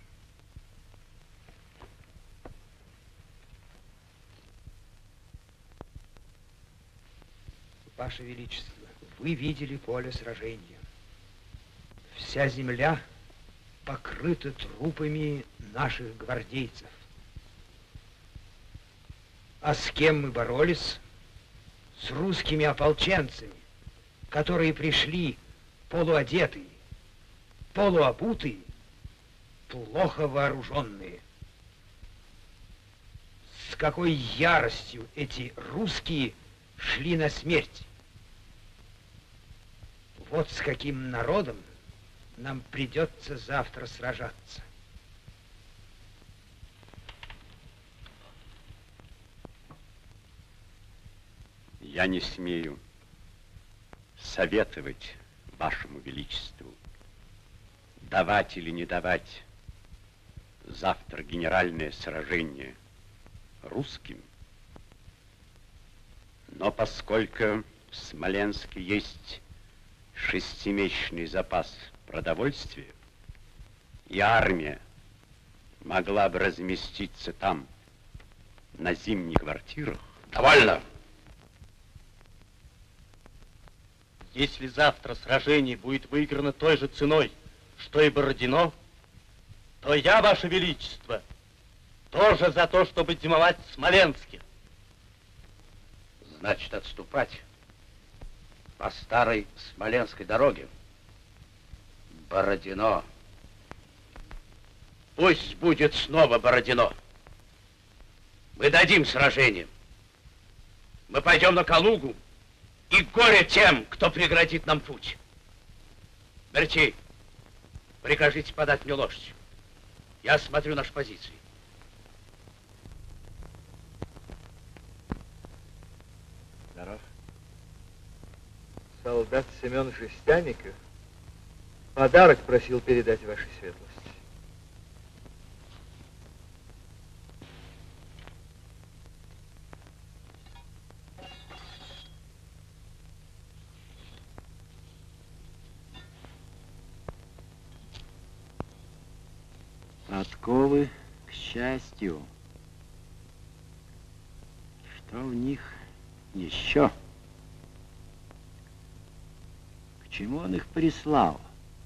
Ваше Величество, вы видели поле сражения. Вся земля покрыта трупами наших гвардейцев. А с кем мы боролись? С русскими ополченцами, которые пришли полуодетые, полуобутые, плохо вооруженные. С какой яростью эти русские шли на смерть. Вот с каким народом нам придется завтра сражаться. Я не смею советовать Вашему Величеству, давать или не давать завтра генеральное сражение русским, но поскольку в Смоленске есть 6-месячный запас продовольствия, и армия могла бы разместиться там на зимних квартирах. Довольно! Если завтра сражение будет выиграно той же ценой, что и Бородино, то я, Ваше Величество, тоже за то, чтобы зимовать в Смоленске. Значит, отступать по старой Смоленской дороге. Бородино. Пусть будет снова Бородино. Мы дадим сражение. Мы пойдем на Калугу, и горе тем, кто преградит нам путь. Берти, прикажите подать мне лошадь. Я осмотрю наши позиции. Здоров. Солдат Семен Жестяников подарок просил передать вашей светлости. Подковы, к счастью. Что в них еще? К чему он их прислал?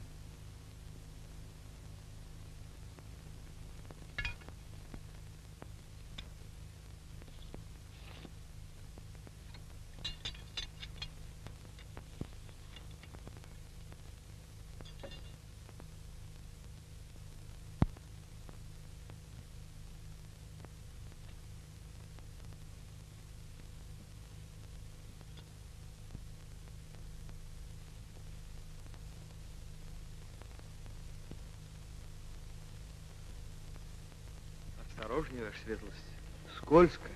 Осторожнее, ваша светлость. Скользко.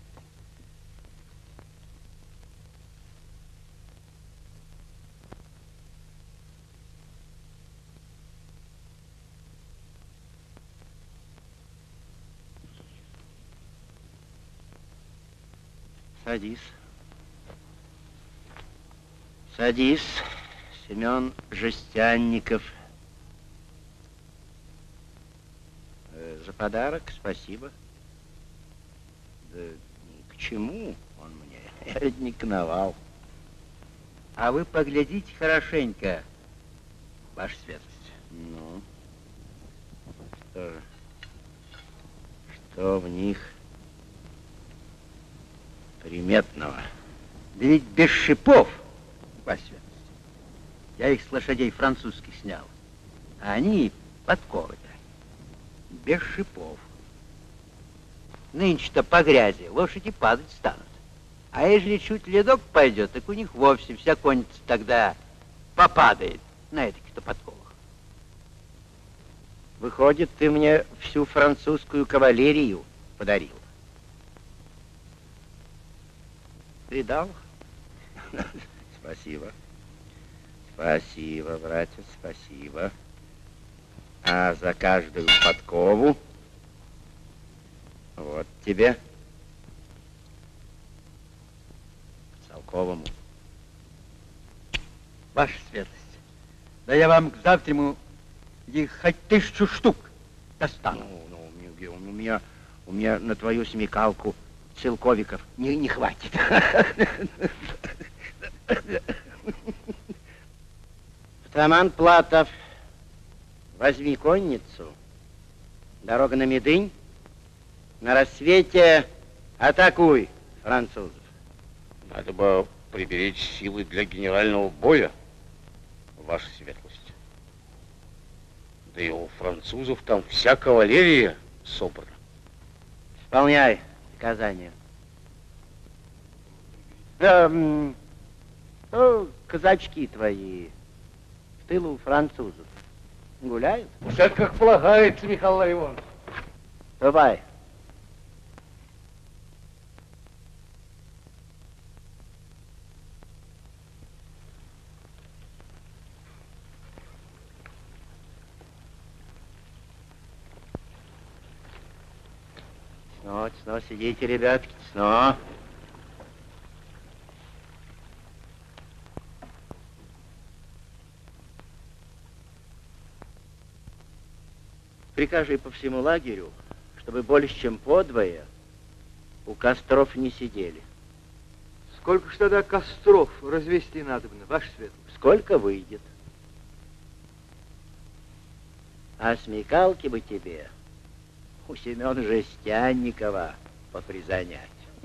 Садись. Садись, Семен Жестянников. За подарок спасибо. Да к чему он мне? Я ведь не коновал. А вы поглядите хорошенько, ваша светлость. Ну, что в них приметного? Да ведь без шипов, ваша светлость. Я их с лошадей французских снял. А они подковы-то. Без шипов. Нынче-то по грязи лошади падать станут. А ежели чуть ледок пойдет, так у них вовсе вся конница тогда попадает на этих-то подковах. Выходит, ты мне всю французскую кавалерию подарил. Видал? Спасибо. Спасибо, братец, спасибо. А за каждую подкову вот тебе целковому. Ваша светлость, да я вам к завтраму их хоть 1000 штук достану. У меня на твою смекалку целковиков не хватит. Атаман Платов, возьми конницу, дорога на Медынь, на рассвете атакуй французов. Надо бы приберечь силы для генерального боя, ваша светлость. Да и у французов там вся кавалерия собрана. Исполняй приказание. Казачки твои в тылу французов гуляют? Уж это как полагается, Михаил Ларионович. Давай. Тесно, сидите, ребятки, тесно. Прикажи по всему лагерю, чтобы больше, чем подвое, у костров не сидели. Сколько ж тогда костров развести надобно, ваша светлость? Сколько выйдет. А смекалки бы тебе у Семена Жестянникова попризанять.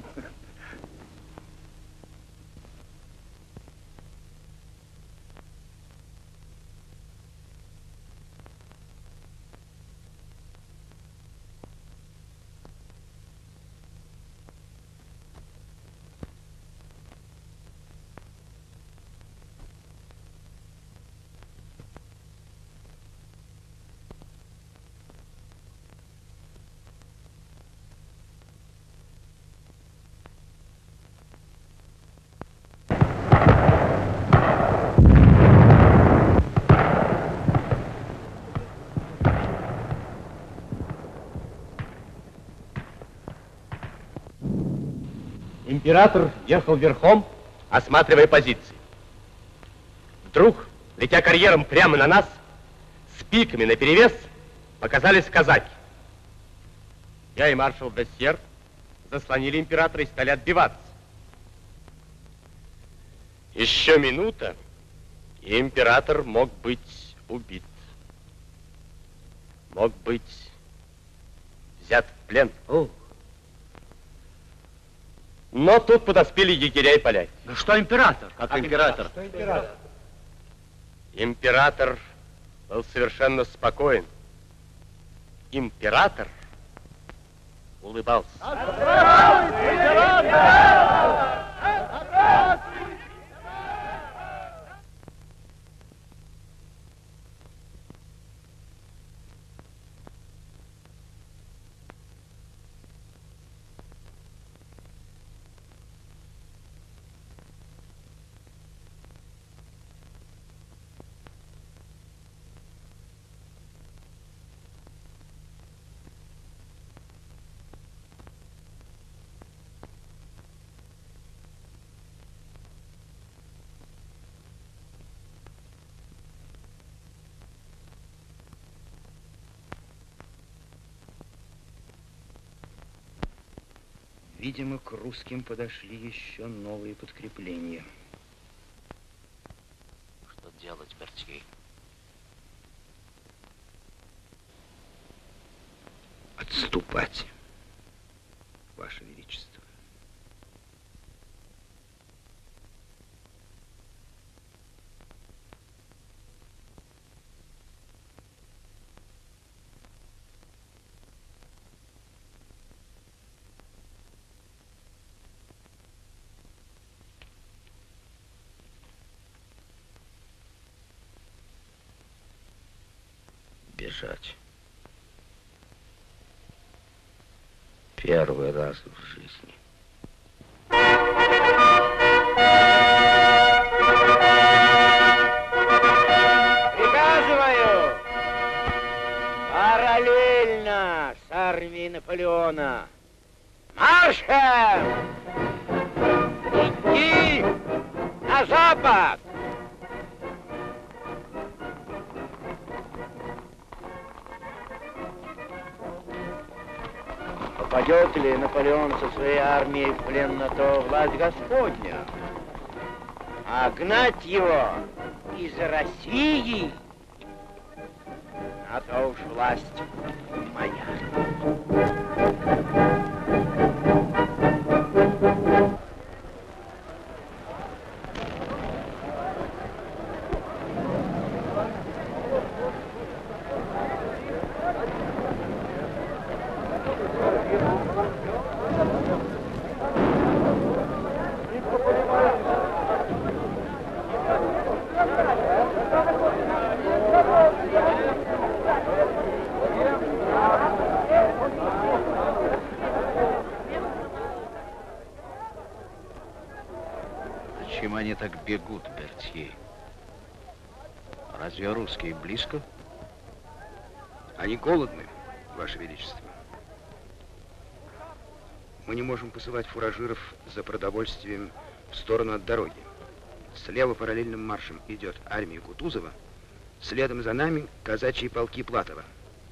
Император ехал верхом, осматривая позиции. Вдруг, летя карьером прямо на нас, с пиками наперевес, показались казаки. Я и маршал Бессьер заслонили императора и стали отбиваться. Еще минута, и император мог быть убит. Мог быть взят в плен. Но тут подоспели егеря и поляки. Ну что император? Как император? Что император? Император был совершенно спокоен. Император улыбался. Видимо, к русским подошли еще новые подкрепления. выступать, Ваше Величество. Бежать. Первый раз в жизни. Приказываю параллельно с армией Наполеона маршем идти на запад. Попадет ли Наполеон со своей армией в плен на то власть Господня? А гнать его из России, на то уж власть моя. Зачем они так бегут, Бертье? Разве русские близко? Они голодны, Ваше Величество. Мы не можем посылать фуражиров за продовольствием в сторону от дороги. Слева параллельным маршем идет армия Кутузова, следом за нами казачьи полки Платова.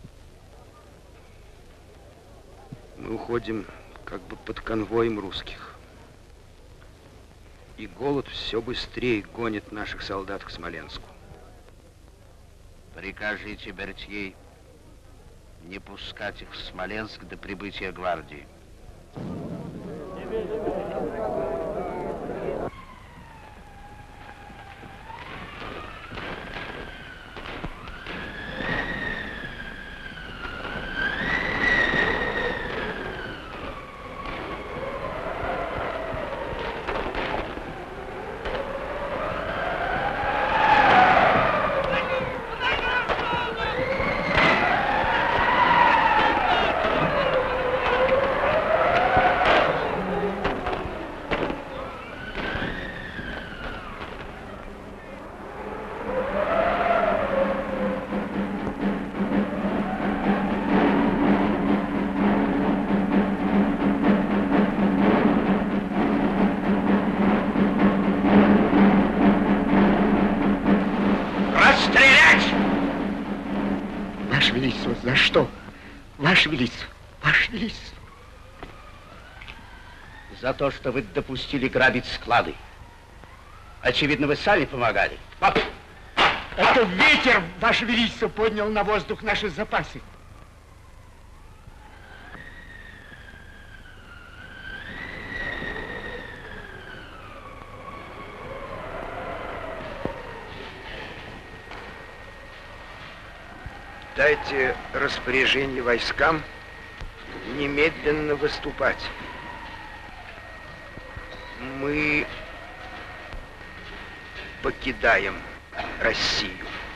Мы уходим как бы под конвоем русских. И голод все быстрее гонит наших солдат к Смоленску. Прикажите, Бертье, не пускать их в Смоленск до прибытия гвардии. Ваше Величество, за что? Ваше Величество, Ваше Величество. За то, что вы допустили грабить склады. Очевидно, вы сами помогали. Это ветер, Ваше Величество, поднял на воздух наши запасы. Дайте распоряжение войскам немедленно выступать. Мы покидаем Россию.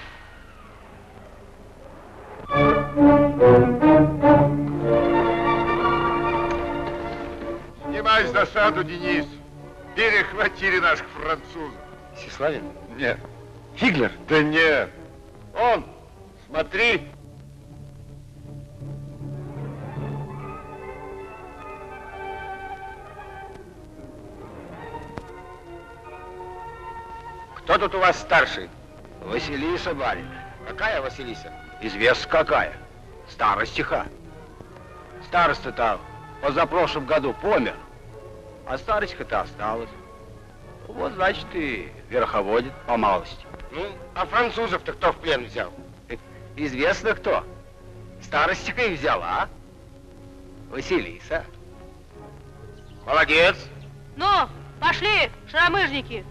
Снимай засаду, Денис. Перехватили наших французов. Всеславин? Нет. Фиглер? Да нет. Он, смотри. Кто тут у вас старший? Василиса, барин. Какая Василиса? Известно какая. Старостиха. Староста-то в позапрошлом году помер, а старостиха-то осталась. Вот, значит, и верховодит по малости. Ну, а французов-то кто в плен взял? Известно кто. Старостиха и взяла. Василиса. Молодец. Ну, пошли, шаромыжники.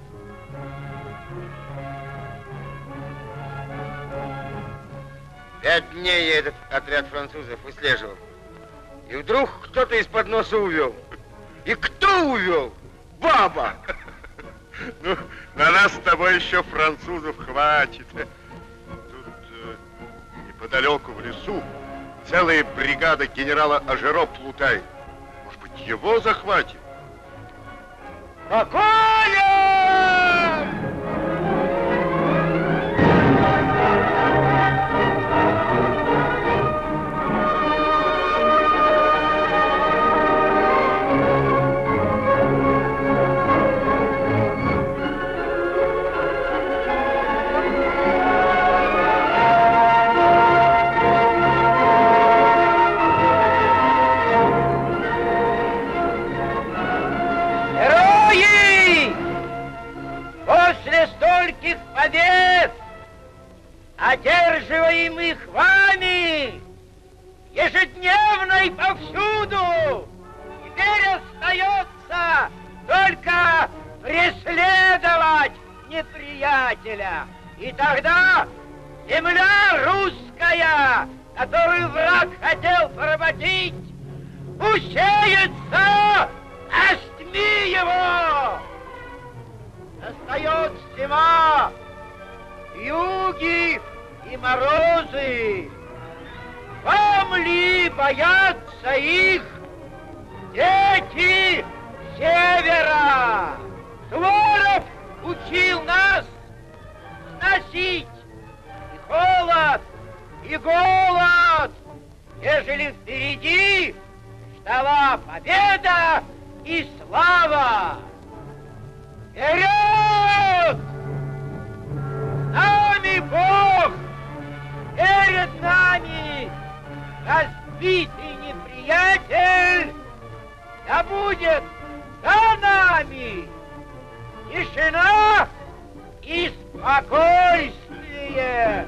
5 дней я этот отряд французов выслеживал. И вдруг кто-то из-под носа увел. И кто увел? Баба! Ну, на нас с тобой еще французов хватит. Тут неподалеку в лесу целая бригада генерала Ажеро плутает. Может быть, его захватим? Покоя! Побед, одерживаемых вами, ежедневно и повсюду, теперь остается только преследовать неприятеля. И тогда земля русская, которую враг хотел поработить, усеется костьми его. Настает зима, юги и морозы. Вам ли бояться их, дети севера? Суворов учил нас сносить и холод, и голод, ежели впереди ждала победа и слава. Вперед! С нами Бог! Перед нами разбитый неприятель! Да будет за нами тишина и спокойствие!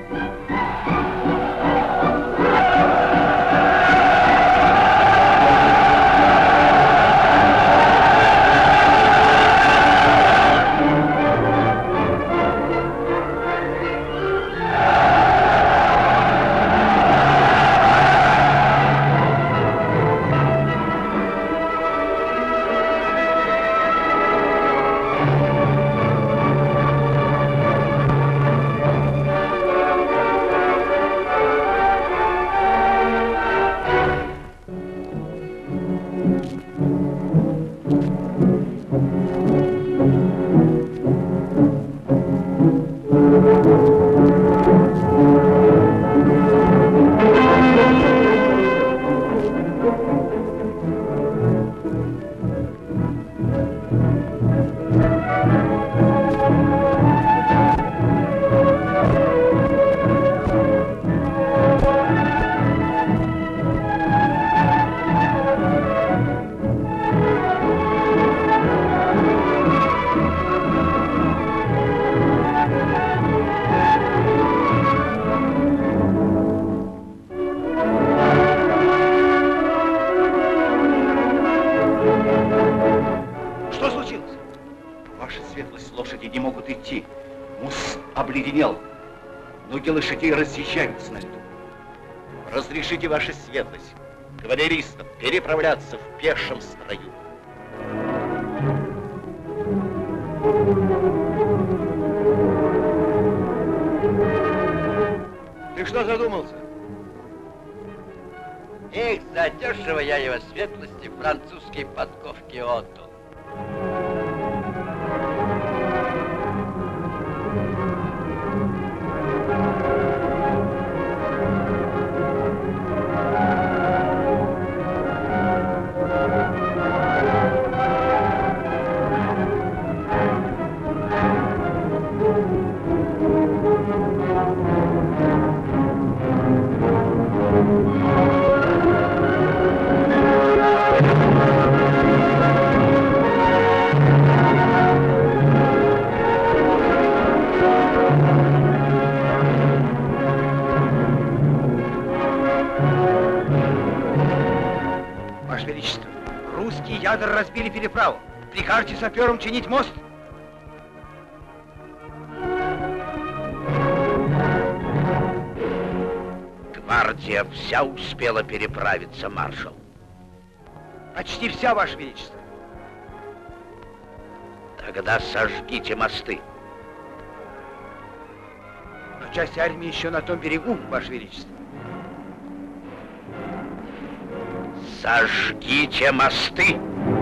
Ноги лошадей разъезжаются на льду. Разрешите, ваша светлость, кавалеристам переправляться в пешем строю. Ты что задумался? Их задешево я его светлости французские подковки отдал. Немецкие ядра разбили переправу. Прикажете саперам чинить мост? Гвардия вся успела переправиться, маршал. Почти вся, Ваше Величество. Тогда сожгите мосты. Но часть армии еще на том берегу, Ваше Величество. Сожгите мосты!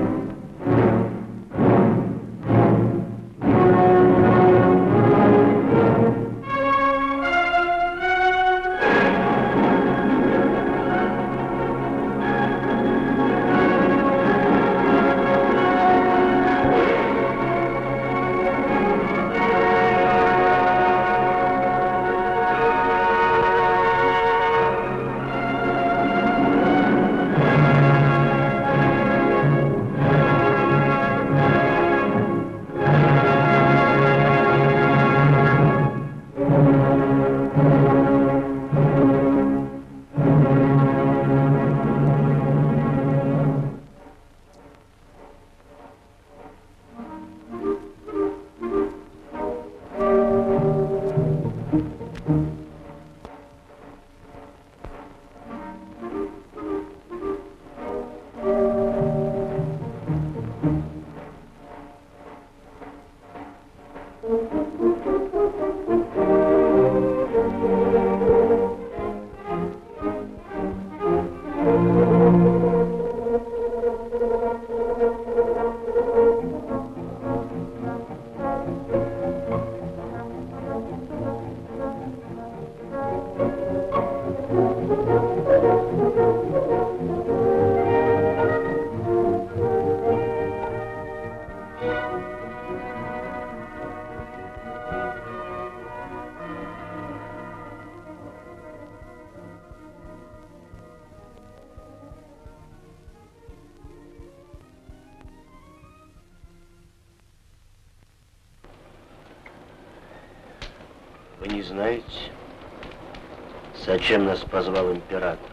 Вы не знаете, зачем нас позвал император?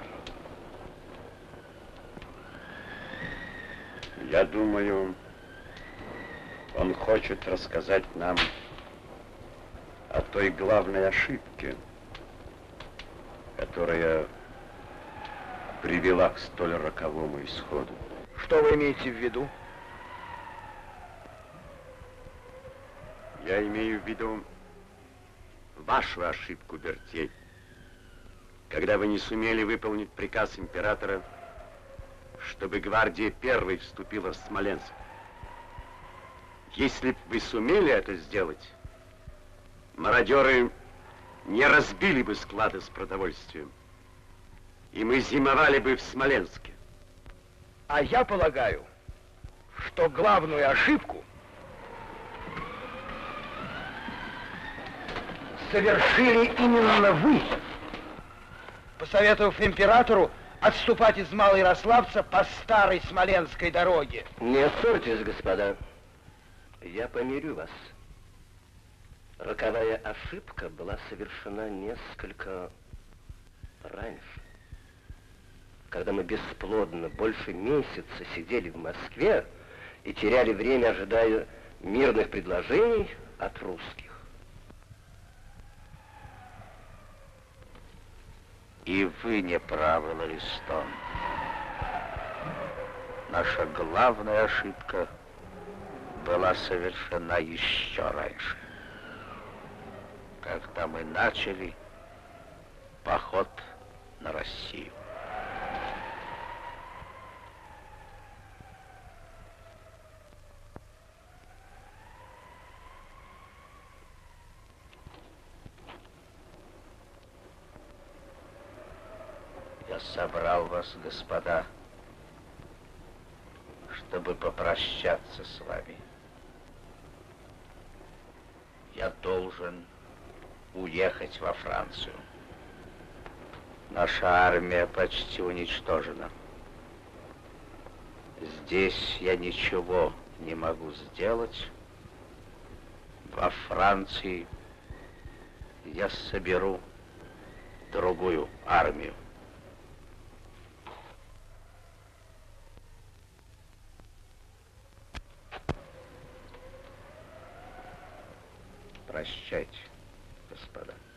Я думаю, он хочет рассказать нам о той главной ошибке, которая привела к столь роковому исходу. Что вы имеете в виду? Я имею в виду вашу ошибку, Бертье, когда вы не сумели выполнить приказ императора, чтобы гвардия первой вступила в Смоленск. Если бы вы сумели это сделать, мародеры не разбили бы склады с продовольствием, и мы зимовали бы в Смоленске. А я полагаю, что главную ошибку совершили именно вы, посоветовав императору отступать из Малоярославца по старой Смоленской дороге. Не ссорьтесь, господа. Я помирю вас. Роковая ошибка была совершена несколько раньше. Когда мы бесплодно больше месяца сидели в Москве и теряли время, ожидая мирных предложений от русских. И вы не правы, Ларистон. Наша главная ошибка была совершена еще раньше, когда мы начали поход на Россию. Я собрал вас, господа, чтобы попрощаться с вами. Я должен уехать во Францию. Наша армия почти уничтожена. Здесь я ничего не могу сделать. Во Франции я соберу другую армию. Прощайте, господа.